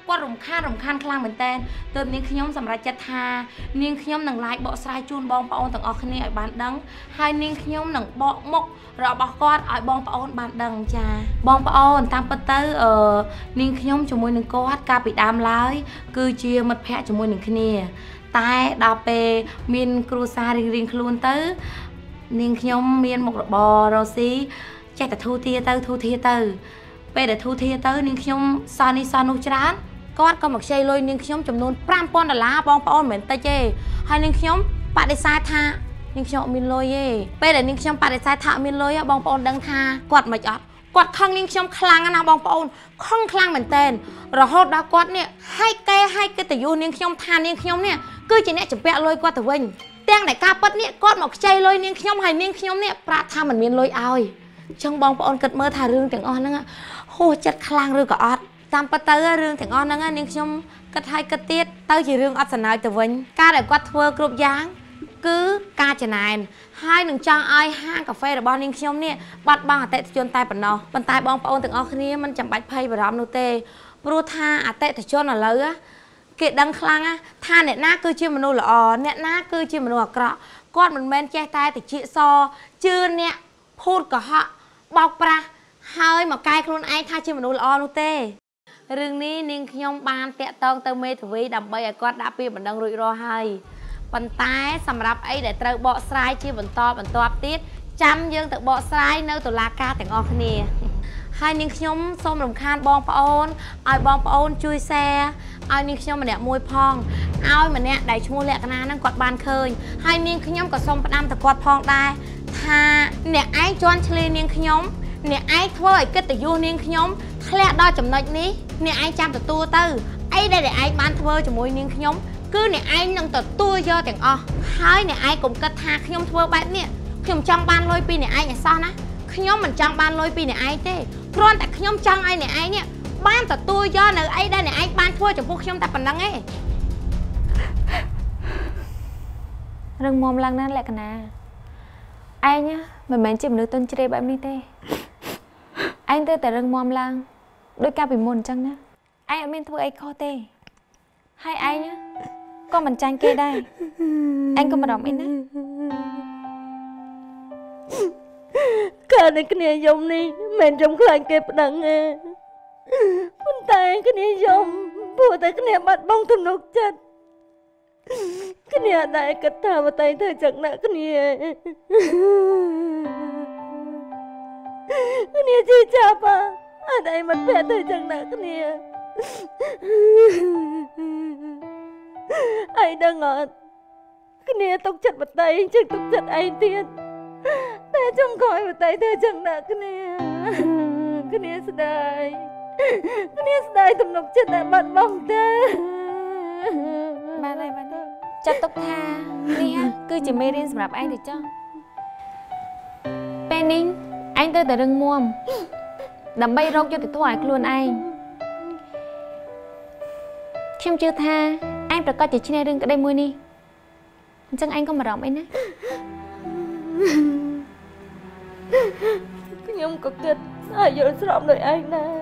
J: គាត់រំខានខ្លាំងមែនតើទើបនាងខ្ញុំសម្រេចចិត្តថានាងខ្ញុំនឹងឡាយបកស្រាយជូនបងប្អូនទាំងអស់គ្នាឲ្យបានដឹងហើយនាងខ្ញុំនឹងបកមុខរបស់គាត់ឲ្យបងប្អូនបានដឹងចាបងប្អូនតាមពិតទៅនាងខ្ញុំជាមួយនឹងគាត់កាលពីដើមឡើយគឺជាមិត្តភក្តិជាមួយនឹងគ្នាតែដល់ពេលមានគ្រួសាររៀងខ្លួនទៅនាងខ្ញុំមានមុខរបររកស៊ីចេះតែធូរធាទៅពេលដែលធូរធាទៅនាងខ្ញុំសោះនេះសោះនោះច្រើនគាត់ក៏មកខ្ចីលុយនាងខ្ញុំចំនួន$5000បងប្អូនមិនមែនតិចទេហើយនាងខ្ញុំបដិសេធថានាងខ្ញុំអត់មានលុយទេពេលដែលនាងខ្ញុំបដិសេធថាអត់មានលុយបងប្អូនដឹងថាគាត់មិនអត់គាត់ខឹងនាងខ្ញុំខ្លាំងណាស់បងប្អូនខឹងខ្លាំងមែនតើរហូតដល់គាត់នេះហែកកិត្តិយសនាងខ្ញុំថានាងខ្ញុំនេះគឺជាអ្នកចម្ពាក់លុយគាត់ទៅវិញទាំងតែការពិតនេះគាត់មកខ្ចីលុយនាងខ្ញុំហើយនាងខ្ញុំនេះប្រាប់ថាមិនមានលុយឲ្យចឹងបងប្អូនគិតមើលថារឿងទាំងអស់ហ្នឹងហួសចិត្តខ្លាំងឬក៏អត់តាមពិតទៅរឿងទាំងអស់ហ្នឹងនាងខ្ញុំគិតហើយគិតទៀតទៅជារឿងអត់សំណើចទៅវិញការដែលគាត់ធ្វើគ្រប់យ៉ាងគឺការចំណាយហើយនឹងចង់ឲ្យហាងកាហ្វេរបស់នាងខ្ញុំនេះបាត់បង់អតិថិជនតែប៉ុណ្ណោះប៉ុន្តែបងប្អូនទាំងអស់គ្នាមិនចាំបាច់ភ័យបារម្ភនោះទេព្រោះថាអតិថិជនឥឡូវគេដឹងខ្លាំងថាអ្នកណាគឺជាមនុស្សល្អអ្នកណាគឺជាមនុស្សអាក្រក់គាត់មិនមែនចេះតែតិចសជឿអ្នកភូតកុហកបោកប្រាស់ហើយមកកែខ្លួនឯងថាជាមនុស្សល្អនោះទេរឿងនេះនាងខ្ញុំបានតាក់ទងទៅមេធាវីដើម្បីឲ្យគាត់ដាក់ពាក្យបណ្ដឹងរួចរាល់ហើយប៉ុន្តែសម្រាប់អីដែលត្រូវបកស្រាយជាបន្តបន្ទាប់ទៀតចាំយើងទៅបកស្រាយនៅតុលាការទាំងអស់គ្នាហើយនាងខ្ញុំសូមរំខានបងប្អូនឲ្យបងប្អូនជួយ share ឲ្យនាងខ្ញុំម្នាក់មួយផងឲ្យម្នាក់ដែលឈ្មោះលក្ខណៈហ្នឹងគាត់បានឃើញហើយនាងខ្ញុំក៏សូមផ្ដាំទៅគាត់ផងដែរថាអ្នកឯងជន់ឈ្លីនាងខ្ញុំអ្នកឯងធ្វើឲ្យកិត្តិយសនាងខ្ញុំធ្លាក់ដល់ចំណុចនេះអ្នកឯងចាំទទួលទៅអីដែលអ្នកឯងបានធ្វើជាមួយនាងខ្ញុំគឺអ្នកឯងនឹងទទួលយកទាំងអស់ហើយអ្នកឯងកុំគិតថាខ្ញុំធ្វើបែបនេះខ្ញុំចង់បានលុយពីអ្នកឯងឲ្យសោះណាខ្ញុំមិនចង់បានលុយពីអ្នកឯងទេគ្រាន់តែខ្ញុំចង់ឲ្យអ្នកឯងនេះបានទទួលយកនៅអីដែលអ្នកឯងបានធ្វើចំពោះខ្ញុំតែប៉ុណ្្នឹងឯង
D: រឹងមាំឡើងណាស់លក្ខណៈឯងមិនមែនជាមនុស្សទុនជ្រាបបែបនេះទេឯងទៅតែរឹងមាំឡើងដូចកាលពីមុនអញ្ចឹងណាឯងអត់មានធ្វើអីខុសទេហើយឯងក៏មិនចាញ់គេដែរឯងក៏បារម្ភអីណា
B: ការនៃគ្នាយំនេះមិនយំខ្លាចគេប្តឹងទេប៉ុន្តែគ្នាយំព្រោះតែគ្នាបាត់បង់ទំនុកចិត្តគ្នាដែរគិតថាបតៃធ្វើចឹងណាគ្នាជឿចាប់អត់អីមិនពេះធ្វើចឹងណាគ្នាអីដឹងអត់គ្នាទុកចិត្តបតៃជាងទុកចិត្តឯងទៀតតែចុងក្រោយបតៃធ្វើចឹងណាគ្នាស្ដាយទំនុកចិត្តតែបាត់បង់ទៅ
D: បានហើយចាត់ទុកថានេះគឺជាមេរៀនសម្រាប់ឯងទៅចុះពេលនេះឯងទៅតែរឹងមាំដើម្បីរកយុត្តិធម៌ឲ្យខ្លួនឯងខ្ញុំជឿថាឯងប្រកាសជាឈ្នះរឿងក្តីមួយនេះអញ្ចឹងឯងក៏បារម្ភអីណា
B: ខ្ញុំក៏គិតឲ្យយល់ស្របដោយឯងដែរ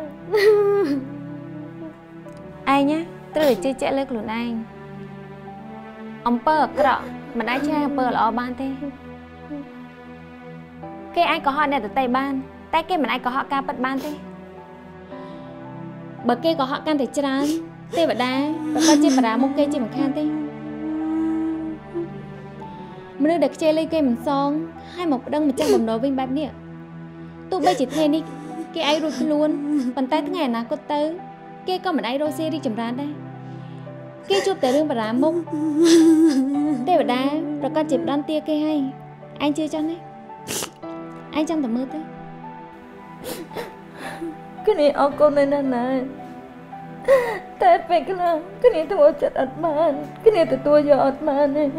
D: ឯងត្រូវតែជឿជាក់លើខ្លួនឯងអំពើអាក្រក់មិនអាចឆ្ងាយអំពើល្អបានទេគេអាចកុហកអ្នកដទៃបានតែគេមិនអាចកុហកការពិតបានទេបើគេកុហកកាន់តែច្រើនទេវតាប្រកាសជាបារាមុខគេជាមិនខានទេមនុស្សដែលខ្ជិលលុយគេមិនសងហើយមកប្តឹងម្ចាស់បំណុលវិញបែបនេះទោះបីជាថ្ងៃនេះគេអាចរួចខ្លួនប៉ុន្តែថ្ងៃអនាគតទៅគេក៏មិនអាចរកស៊ីរីកចម្រើនដែរគេជួបតែរឿងបារាមុខទេវតាប្រកាសជាផ្ដន់ទាគេហើយឯងជឿចង់ណាឯងចាំតែមើលទៅ
B: គ្នាអរគុណណាស់តែពេលខ្លះគ្នាធ្វើចិត្តអត់បានគ្នាទទួលយកអត់បានទេ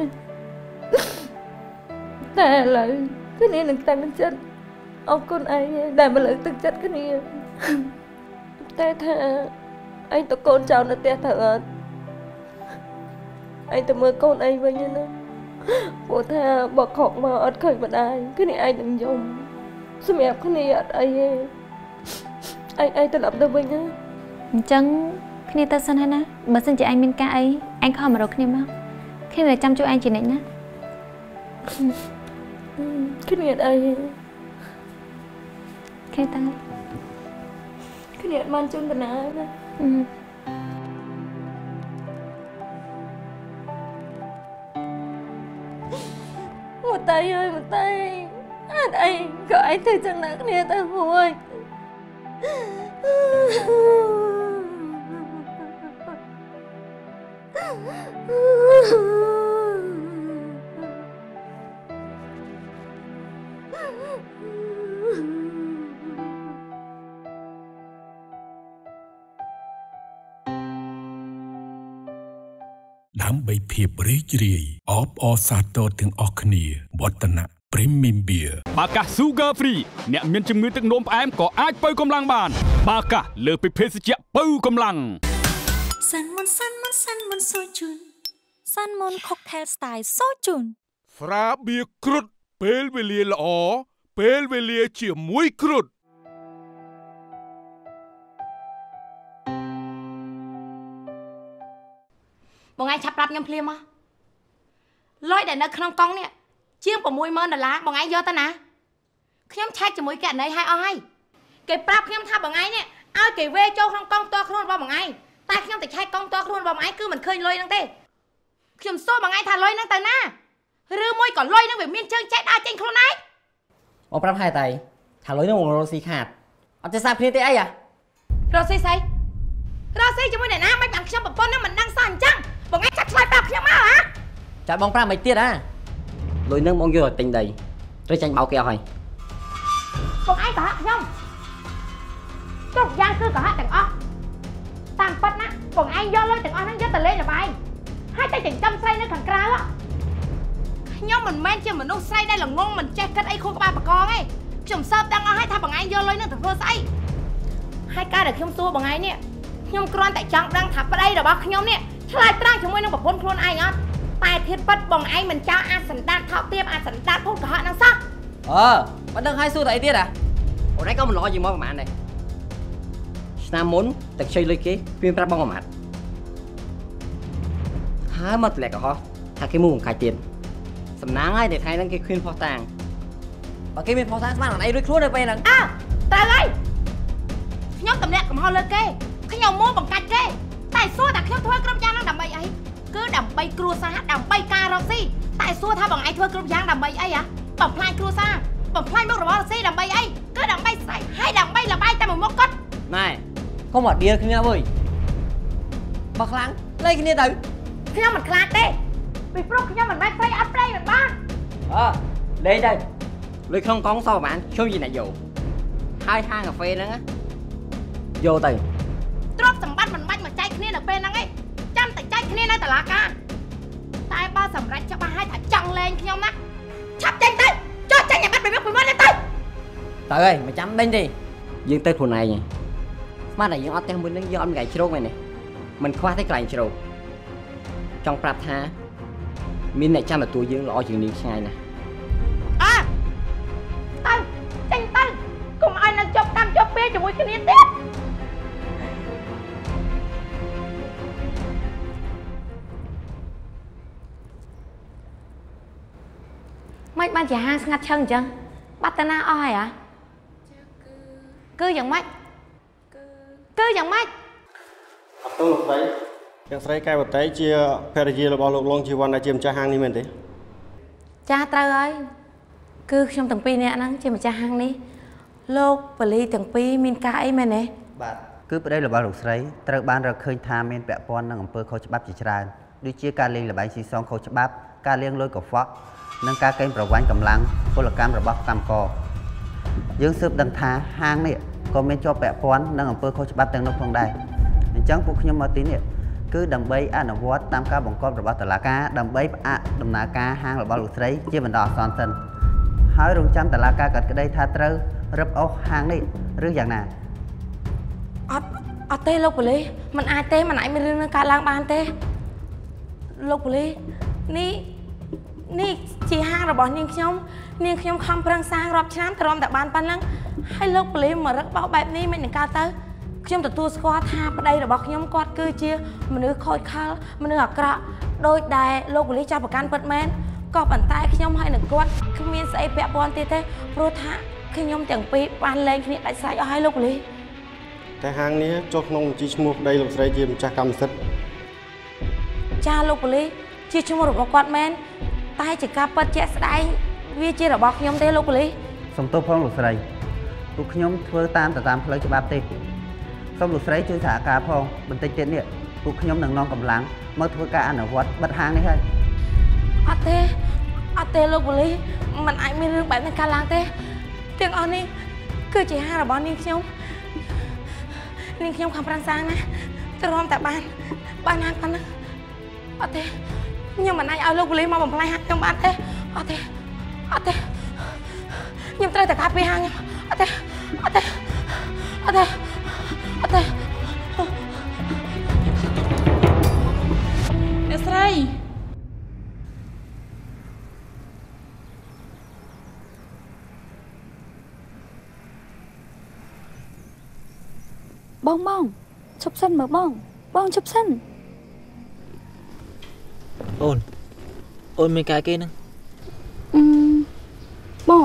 B: តែឥឡូវគ្នានឹងតាំងចិត្តអរគុណឯងដែលមកលើកទឹកចិត្តគ្នាតែថាឯងទៅកូនចៅនៅផ្ទះទៅអត់ឯងទៅមើលកូនឯងវិញណាព្រោះថាបើខកមកអត់ឃើញម្ដាយគ្នាឯងនឹងយំសម្រាប់គ្នាអត់អីទេឯងត្រឡប់ទៅវិញណា
D: អញ្ចឹងគ្នាទៅសិនហើយណាបើសិនជាឯងមានការអីឯងខំមករកគ្នាមកគ្នាតែចាំជួយឯងជានិច្ចណា
C: គ្នាអី
D: គ្នាតា
C: គ្នាអត់បានជូនតាណាណាមកតៃអើយមកតៃអត់អីក៏ឯងធ្វើចឹងណាគ្នាទៅរួច
F: ដើម្បីភាពរីករាយអបអរសាទរទាំងអស់គ្នាវឌ្ឍនៈ Premium Beer
G: បាកា Sugar Free អ្នកមានជំងឺទឹកនោមផ្អែមក៏អាចបើកម្លាំងបានបាកាលើពីភេសជ្ជៈបើកម្លាំង
H: សាន់មុនសូជូនសាន់មុន Cocktail Style សូជូន
I: ស្រាបៀរគ្រុឌពេលវេលាល្អពេលវេលាជាមួយគ្រុឌ
B: បងឯងឆាប់ប្រាប់ខ្ញុំភ្លាមមកលុយដែលនៅក្នុងកង់នេះជាង$60,000បងឯងយកទៅណាខ្ញុំឆែកជាមួយកណីឲ្យអស់ហើយគេប្រាប់ខ្ញុំថាបងឯងនេះឲ្យគេវេចូលក្នុងកង់ផ្ទាល់ខ្លួនរបស់បងឯងតែខ្ញុំតែឆែកកង់ផ្ទាល់ខ្លួនរបស់បងឯងគឺមិនឃើញលុយហ្នឹងទេខ្ញុំសួរបងឯងថាលុយហ្នឹងទៅណាឬមួយក៏លុយហ្នឹងវាមានជើងចេះដើរចេញខ្លួនឯង
A: បងប្រាប់ហើយតៃថាលុយហ្នឹងបងរស់ស៊ីខាតអត់ចេះសាប់គ្នាទេអី
B: រស់ស៊ីស្អីរស់ស៊ីជាមួយអ្នកណាមិនបានខ្ញុំប្រពន្ធហ្នឹងមិនដឹងសោះអញ្ចឹងបងឯងចាក់ឆ្លើយប្រាប់ខ្ញុំមកហ៎
A: ចាបងប្រាប់មិនទៀតហ៎លុយហ្នឹងបងយកទៅទិញដីឬចាញ់បោកគេអស់ហើយ
B: បងឯងក៏ហាក់ខ្ញុំគ្រប់យ៉ាងគឺក៏ហាក់ទាំងអស់តាមពិតណាបងឯងយកលុយទាំងអស់ហ្នឹងយកទៅលេងល្បែងហើយតែចិញ្ចឹមស្រីនៅខាងក្រៅខ្ញុំមិនមែនជាមនុស្សស្រីដែលល្ងងមិនចេះគិតអីខួរក្បាលបកងទេខ្ញុំសើបដឹងអស់ហើយថាបងឯងយកលុយហ្នឹងទៅធ្វើស្អីហើយការដែលខ្ញុំសួរបងឯងនេះខ្ញុំគ្រាន់តែចង់ដឹងថាប្តីរបស់ខ្ញុំនេះឆ្លើយត្រាំងជាមួយនឹងប្រពន្ធខ្លួនឯងអត់តែធៀបពិតបងឯងមិនចោលអាចសណ្ដាតថោកទាបអាចសណ្ដាតភូតកុហកហ្នឹងសោះ
A: បើដឹងហើយសួរតែអីទៀតអូនឯងក៏មិនល្អជាងមកប្រហែលដែរឆ្នាំមុនតែខ្ចីលុយគេវាប្រាប់បងប្រមាថហើយមកទម្លាក់កុហកថាគេមកបង្កាច់ទៀតសំណាងហើយតែថ្ងៃហ្នឹងគេឃើញផុសតាងបើគេមានផុសតាងស្មានអត់អីរួចខ្លួននៅពេលហ្នឹង
B: ត្រូវហើយខ្ញុំទម្លាក់កំហុសលើគេខ្ញុំមកបង្កាច់គេតែសួរថាខ្ញុំធ្វើគ្រប់យ៉ាងហ្នឹងដើម្បីអីគឺដើម្បីគ្រួសារដើម្បីការរកស៊ីតែសួរថាបងឯងធ្វើគ្រប់យ៉ាងដើម្បីអីបំផ្លាញគ្រួសារបំផ្លាញមុខរបររកស៊ីដើម្បីអីគឺដើម្បីស្អីហើយដើម្បីលបាយតែមួយមុខគាត់
A: ណែកុំអត់ឌីលគ្នាវើយបើខ្លាំងលេងគ្នាទៅ
B: ខ្ញុំមិនខ្លាចទេពីព្រោះខ្ញុំមិនមែនស្រីអត់ប្រេងមិនបាន
A: លេងទៅលុយក្នុងកង់សោះប្រហែលខ្ញុំនិយាយណាយកហើយហាងកាហ្វេហ្នឹងយកទៅ
B: ទ្រព្យសម្បត្តិមិនបាច់មកចែកគ្នានៅពេលហ្នឹងឯងចាំតែចែកគ្នានៅតុលាការតែបើសម្រាប់ច្បាស់ឲ្យថាចង់លេងខ្ញុំណាឆាប់ចេញទៅចុះចេញឲ្យបាត់ពីមុខពីមាត់ទៅ
A: ហើយមិនចាំដេញទេយើងទៅខ្លួនឯងស្មានតែយើងអត់ផ្ទះមួយនឹងយើងអត់មានកន្លែងជ្រោកមែនទេមិនខ្វះទេកន្លែងជ្រោកចង់ប្រាប់ថាមានអ្នកចាំទទួលយើងល្អជាងនាងឆ្ងាយណាស់
B: ទៅចេញទៅកុំឲ្យនៅជាប់តាមជាប់ពេលជាមួយគ្នាទៀតមិនបានជាហាងស្ងាត់ឈឹងអញ្ចឹងបាត់តាណាអស់ហើយគឺយ៉ាងម៉េចគឺយ៉ាងម៉េច
K: អត់ទៅលោកស្រីយ៉ាងស្រីកែបតីជាភរិយារបស់លោកលងជីវ័នដែលជាម្ចាស់ហាងនេះមែនទេ
B: ចាត្រូវហើយគឺខ្ញុំទាំងពីរនាក់ហ្នឹងជាម្ចាស់ហាងនេះលោកប៉ូលីទាំងពីរមានការអីមែនទេ
L: បាទគឺប្តីរបស់លោកស្រីត្រូវបានរកឃើញថាមានពាក់ព័ន្ធនឹងអំពើខុសច្បាប់ជាច្រើនដូចជាការលេងល្បែងស៊ីសងខុសច្បាប់ការលាងលុយកខ្វក់និងការកេងប្រវ័ញ្ចកម្លាំងពលកម្មរបស់កម្មករយើងស៊ើបដឹងថាហាងនេះក៏មានជាប់ពាក់ព័ន្ធនឹងអំពើខុសច្បាប់ទាំងនោះផងដែរអញ្ចឹងពួកខ្ញុំមកទីនេះគឺដើម្បីអនុវត្តតាមការបង្គាប់របស់តុលាការដើម្បីផ្អាកដំណើរការហាងរបស់លោកស្រីជាបណ្ដោះអាសន្នសិនហើយរងចាំតុលាការកាត់ក្តីថាត្រូវរឹបអូសហាងនេះឬយ៉ាងណា
B: អត់ទេលោកប៉ូលីសมันអាចទេมันអាចមានរឿងនឹងកើតឡើងបានទេលោកប៉ូលីសនេះជាហាងរបស់នាងខ្ញុំខំប្រឹងសាងរាប់ឆ្នាំទ្រាំតែបានប៉ុណ្ណឹងហើយលោកប៉ូលីសមករឹកបោកបែបនេះមិននឹងកើតទៅ
J: ខ្ញុំទទួលស្គាល់ថាប្តីរបស់ខ្ញុំគាត់គឺជាមនុស្សខូចខលមនុស្សអាក្រក់ដោយដែលលោកប៉ូលីសចាប់ប្រកាន់ពិតមែនក៏ប៉ុន្តែខ្ញុំហើយនឹងគាត់គ្មានស្អីពាក់ព័ន្ធទៀតទេព្រោះថាខ្ញុំទាំងពីរបានលែងគ្នាដាច់ស្រេចអស់ហើយលោកប៉ូលីស
K: តែហាងនេះចុះក្នុងបញ្ជីឈ្មោះប្តីលោកស្រីជាម្ចាស់កម្មសិទ្ធិ
J: ចាលោកប៉ូលីសជាឈ្មោះរបស់គាត់មែនតែជាការពិតជាក់ស្ដែងវាជារបស់ខ្ញុំទេលោកប៉ូលីស
L: សំទោសផងលោកស្រីពួកខ្ញុំធ្វើតាមផ្លូវច្បាប់ទេសូមលោកស្រីជួយសហការផងបន្តិចទៀតនេះពួកខ្ញុំនឹងនាំកម្លាំងមកធ្វើការអនុវត្តបិទហាងនេះហើយ
J: អត់ទេលោកប៉ូលីសมันអាចមានរឿងបែបនេះកើតឡើងទេទាំងអស់នេះគឺជាហាងរបស់នាងខ្ញុំខំប្រឹងសាងណាទ្រាំតែបានហាងប៉ុណ្ណឹងអត់ទេខ្ញុំមិនអាចឲ្យលោកប៉ូលីសមកបំផ្លាញហាងខ្ញុំបានទេអត់ទេខ្ញុំត្រូវតែការពារហាងខ្ញុំអត់ទេអ្នកស្រី
C: បងឈប់សិនមើលបងឈប់សិន
M: អូនមានកាយគេហ្នឹង
C: បង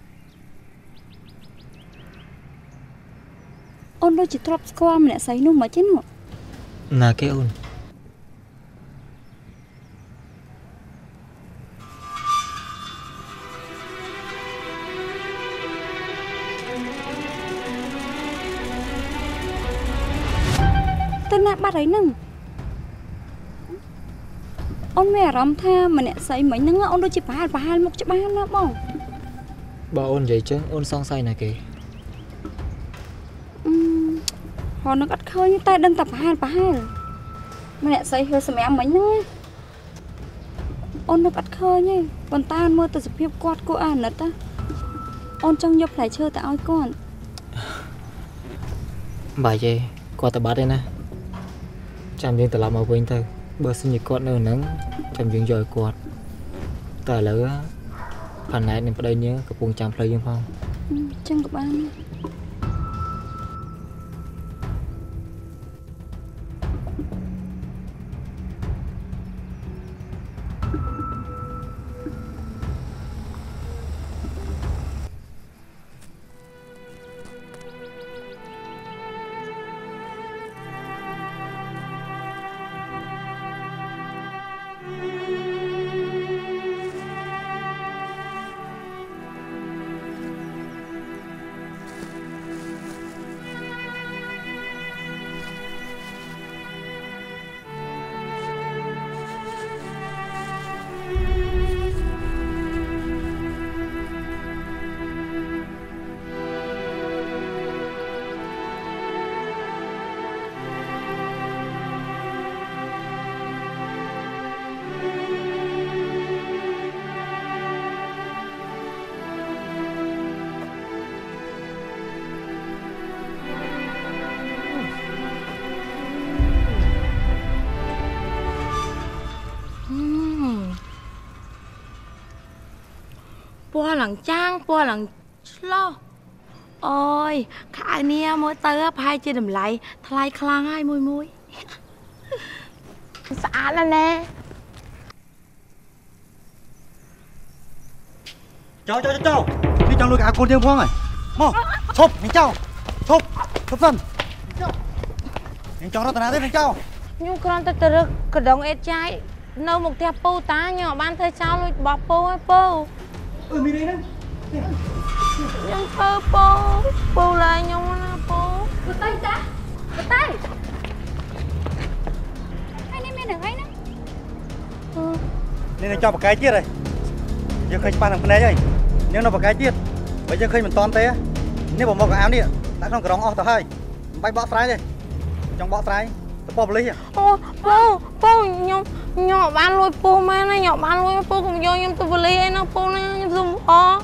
C: អូនដូចជាធ្លាប់ស្គាល់ម្នាក់ស្រីនោះមកទេនោះ
M: ណាគេអូន
C: ទៅណាបាត់ហើយហ្នឹងអូនមានអារម្មណ៍ថាម្នាក់ស្រីមិញហ្នឹងអូនដូចជាប្រហែលមុខច្បាស់ណាបង
M: បើអូននិយាយចឹងអូនសង្ស័យណាគេ
C: ហោនឹងអត់ឃើញតែដឹងតែប្រហែលម្នាក់ស្រីហឺសម្រាប់មិញហ្នឹងអូននឹកអត់ឃើញទេប៉ុន្តែអូនមើលទៅសភាពគាត់គួរអាណិតណាអូនចង់យកផ្លែឈើទៅឲ្យគាត់
M: បាយទេគាត់ទៅបាត់ទេណាចាំយើងត្រឡប់មកវិញទៅបើសិនជាគាត់នៅហ្នឹងចាំយើងយកឲ្យគាត់តែឥឡូវផាណែតនឹងប្តីនាងកំពុងចាំផ្លូវយើងផង
C: ចឹងក៏បាន
J: ពណ៌ឡើងចាងពណ៌ឡើងឆ្លោះអូយខែនេះមើលទៅប្រហែលជាតម្លៃថ្លៃខ្លាំងហើយមួយស្អាតណាស់ណា
N: ចៅនេះចង់លួចកៅកូនយើងផងហើយមកឈប់នេះចៅឈប់សិនយើងចង់រត់តាណាទេនេះចៅ
J: ខ្ញុំគ្រាន់តែទៅរកកដងអេតចាយនៅមុខផ្ទះពូតាខ្ញុំអត់បានធ្វើចោលលួចរបស់ពូហើយពូ
N: មានអីហ្នឹង
J: ខ្ញុំធ្វើពូឡាយខ្ញុំណាពូ
C: ទៅចាទៅហើយនេះមាននឹងអីហ្នឹង
N: នេះនឹងចោលបកាយទៀតហើយយើងឃើញច្បាស់នឹងភ្នែកហើយយើងនៅបកាយទៀតបើយើងឃើញមិនតាន់ទេនេះបើមកកៅអៅនេះដាក់ក្នុងក្រងអស់ទៅហើយមិនបាច់បកស្រាយទេចង់បកស្រាយទៅប៉ូលីស
J: អូពូខ្ញុំបានលួចពូមែនណាខ្ញុំបានលួចពូកុំយកខ្ញុំទៅប៉ូលីសឯណាពូណាខ្ញុំសុំ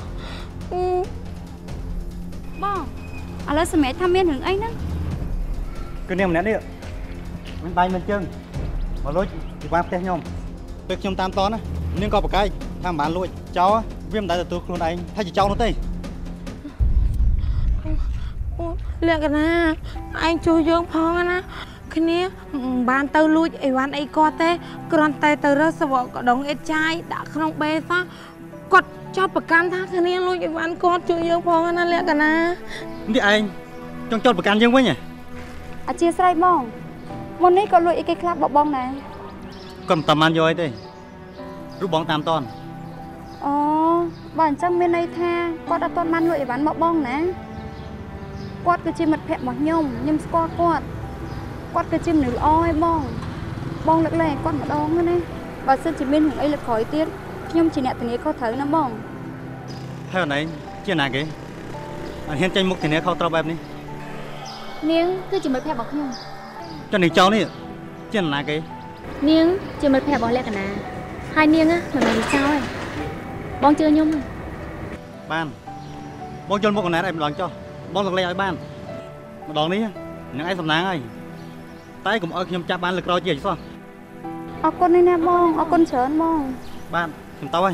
C: បងឥឡូវសម្រាប់ថាមានរឿងអីហ្នឹង
N: គឺនាងម្នាក់នេះមានដៃមានជើងមកលួចពីបានផ្ទះខ្ញុំពេលខ្ញុំតាមតណានាងក៏ប្រកែកថាមិនបានលួចចោលវាមិនដែលទទួលខ្លួនឯងថាជាចោលនោះទេ
J: លក្ខណៈឯងជួយយើងផងណាគ្នាបានទៅលួចអីវ៉ាន់អីគាត់ទេគ្រាន់តែទៅរើសវកកដងអេតចាយដាក់ក្នុងបេសោះគាត់ចោទប្រកាន់ថាគ្នាលួចអីវ៉ាន់គាត់ជួយយើងផងណាលក្ខណៈ
N: នេះឯងចង់ចោទប្រកាន់យើងវិញហ៎
C: អធិស្ឋានបងមុននេះក៏លួចអីគេខ្លះបងដែរ
N: គាត់មិនតាមបានយកអីទេរូបបងតាមតន
C: អូបើអញ្ចឹងមានន័យថាគាត់អត់ទាន់បានលួចអីវ៉ាន់មកបងណាគាត់គឺជាមិត្តភក្តិរបស់ខ្ញុំស្គាល់គាត់គឺជាមនុស្សល្អឯងបងលើកលែងគាត់ម្ដងណាបើសិនជាមានអីលើក្រោយទៀតខ្ញុំជាអ្នកធានាខុសត្រូវណាបង
N: ហើយអូនឯងជាណាគេអត់ហ៊ានចេញមុខធានាខុសត្រូវបែបនេះ
C: នាងគឺជាមិត្តភក្តិរបស់ខ្ញុំ
N: ចុះនាងចោលនេះជាណាគេ
C: នាងជាមិត្តភក្តិរបស់លក្ខណៈហើយនាងមិនមែនចោលទេបងជឿខ្ញុំ
N: បានបងយល់មុខកណែតឯងម្ដងចុះបងសង្លេងឲ្យបានម្ដងនេះនឹងឯងសំណាងហើយតែកុំឲ្យខ្ញុំចាប់បានលើក្រោយជាអីសោះ
C: អរគុណណាបងអរគុណច្រើនបង
N: បាទខ្ញុំទៅហើយ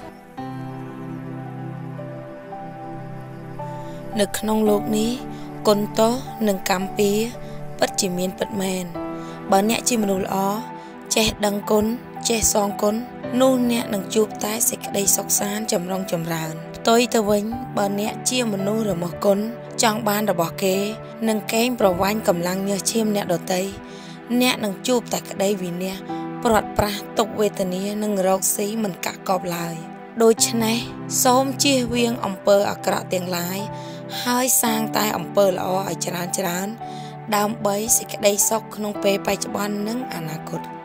E: នៅក្នុងโลกនេះគុណទោសនិងកម្មពៀពិតជាមានពិតមែនបើអ្នកជាមនុស្សល្អចេះដឹងគុណចេះសងគុណនោះអ្នកនឹងជួបតែសេចក្តីសុខសាន្តចម្រុងចម្រើនផ្ទុយទៅវិញបើអ្នកជាមនុស្សរមាស់គុណចង់បានរបស់គេនិងកេងប្រវ័ញ្ចកម្លាំងញើសឈាមអ្នកដទៃអ្នកនឹងជួបតែក្តីវិនាសព្រាត់ប្រាសទុក្ខវេទនានិងរោគស៊ីមិនកាក់កបឡើយដូច្នេះសូមជៀសវាងអំពើអាក្រក់ទាំងឡាយហើយសាងតែអំពើល្អឲ្យច្រើនដើម្បីសេចក្តីសុខក្នុងពេលបច្ចុប្បន្ននិងអនាគត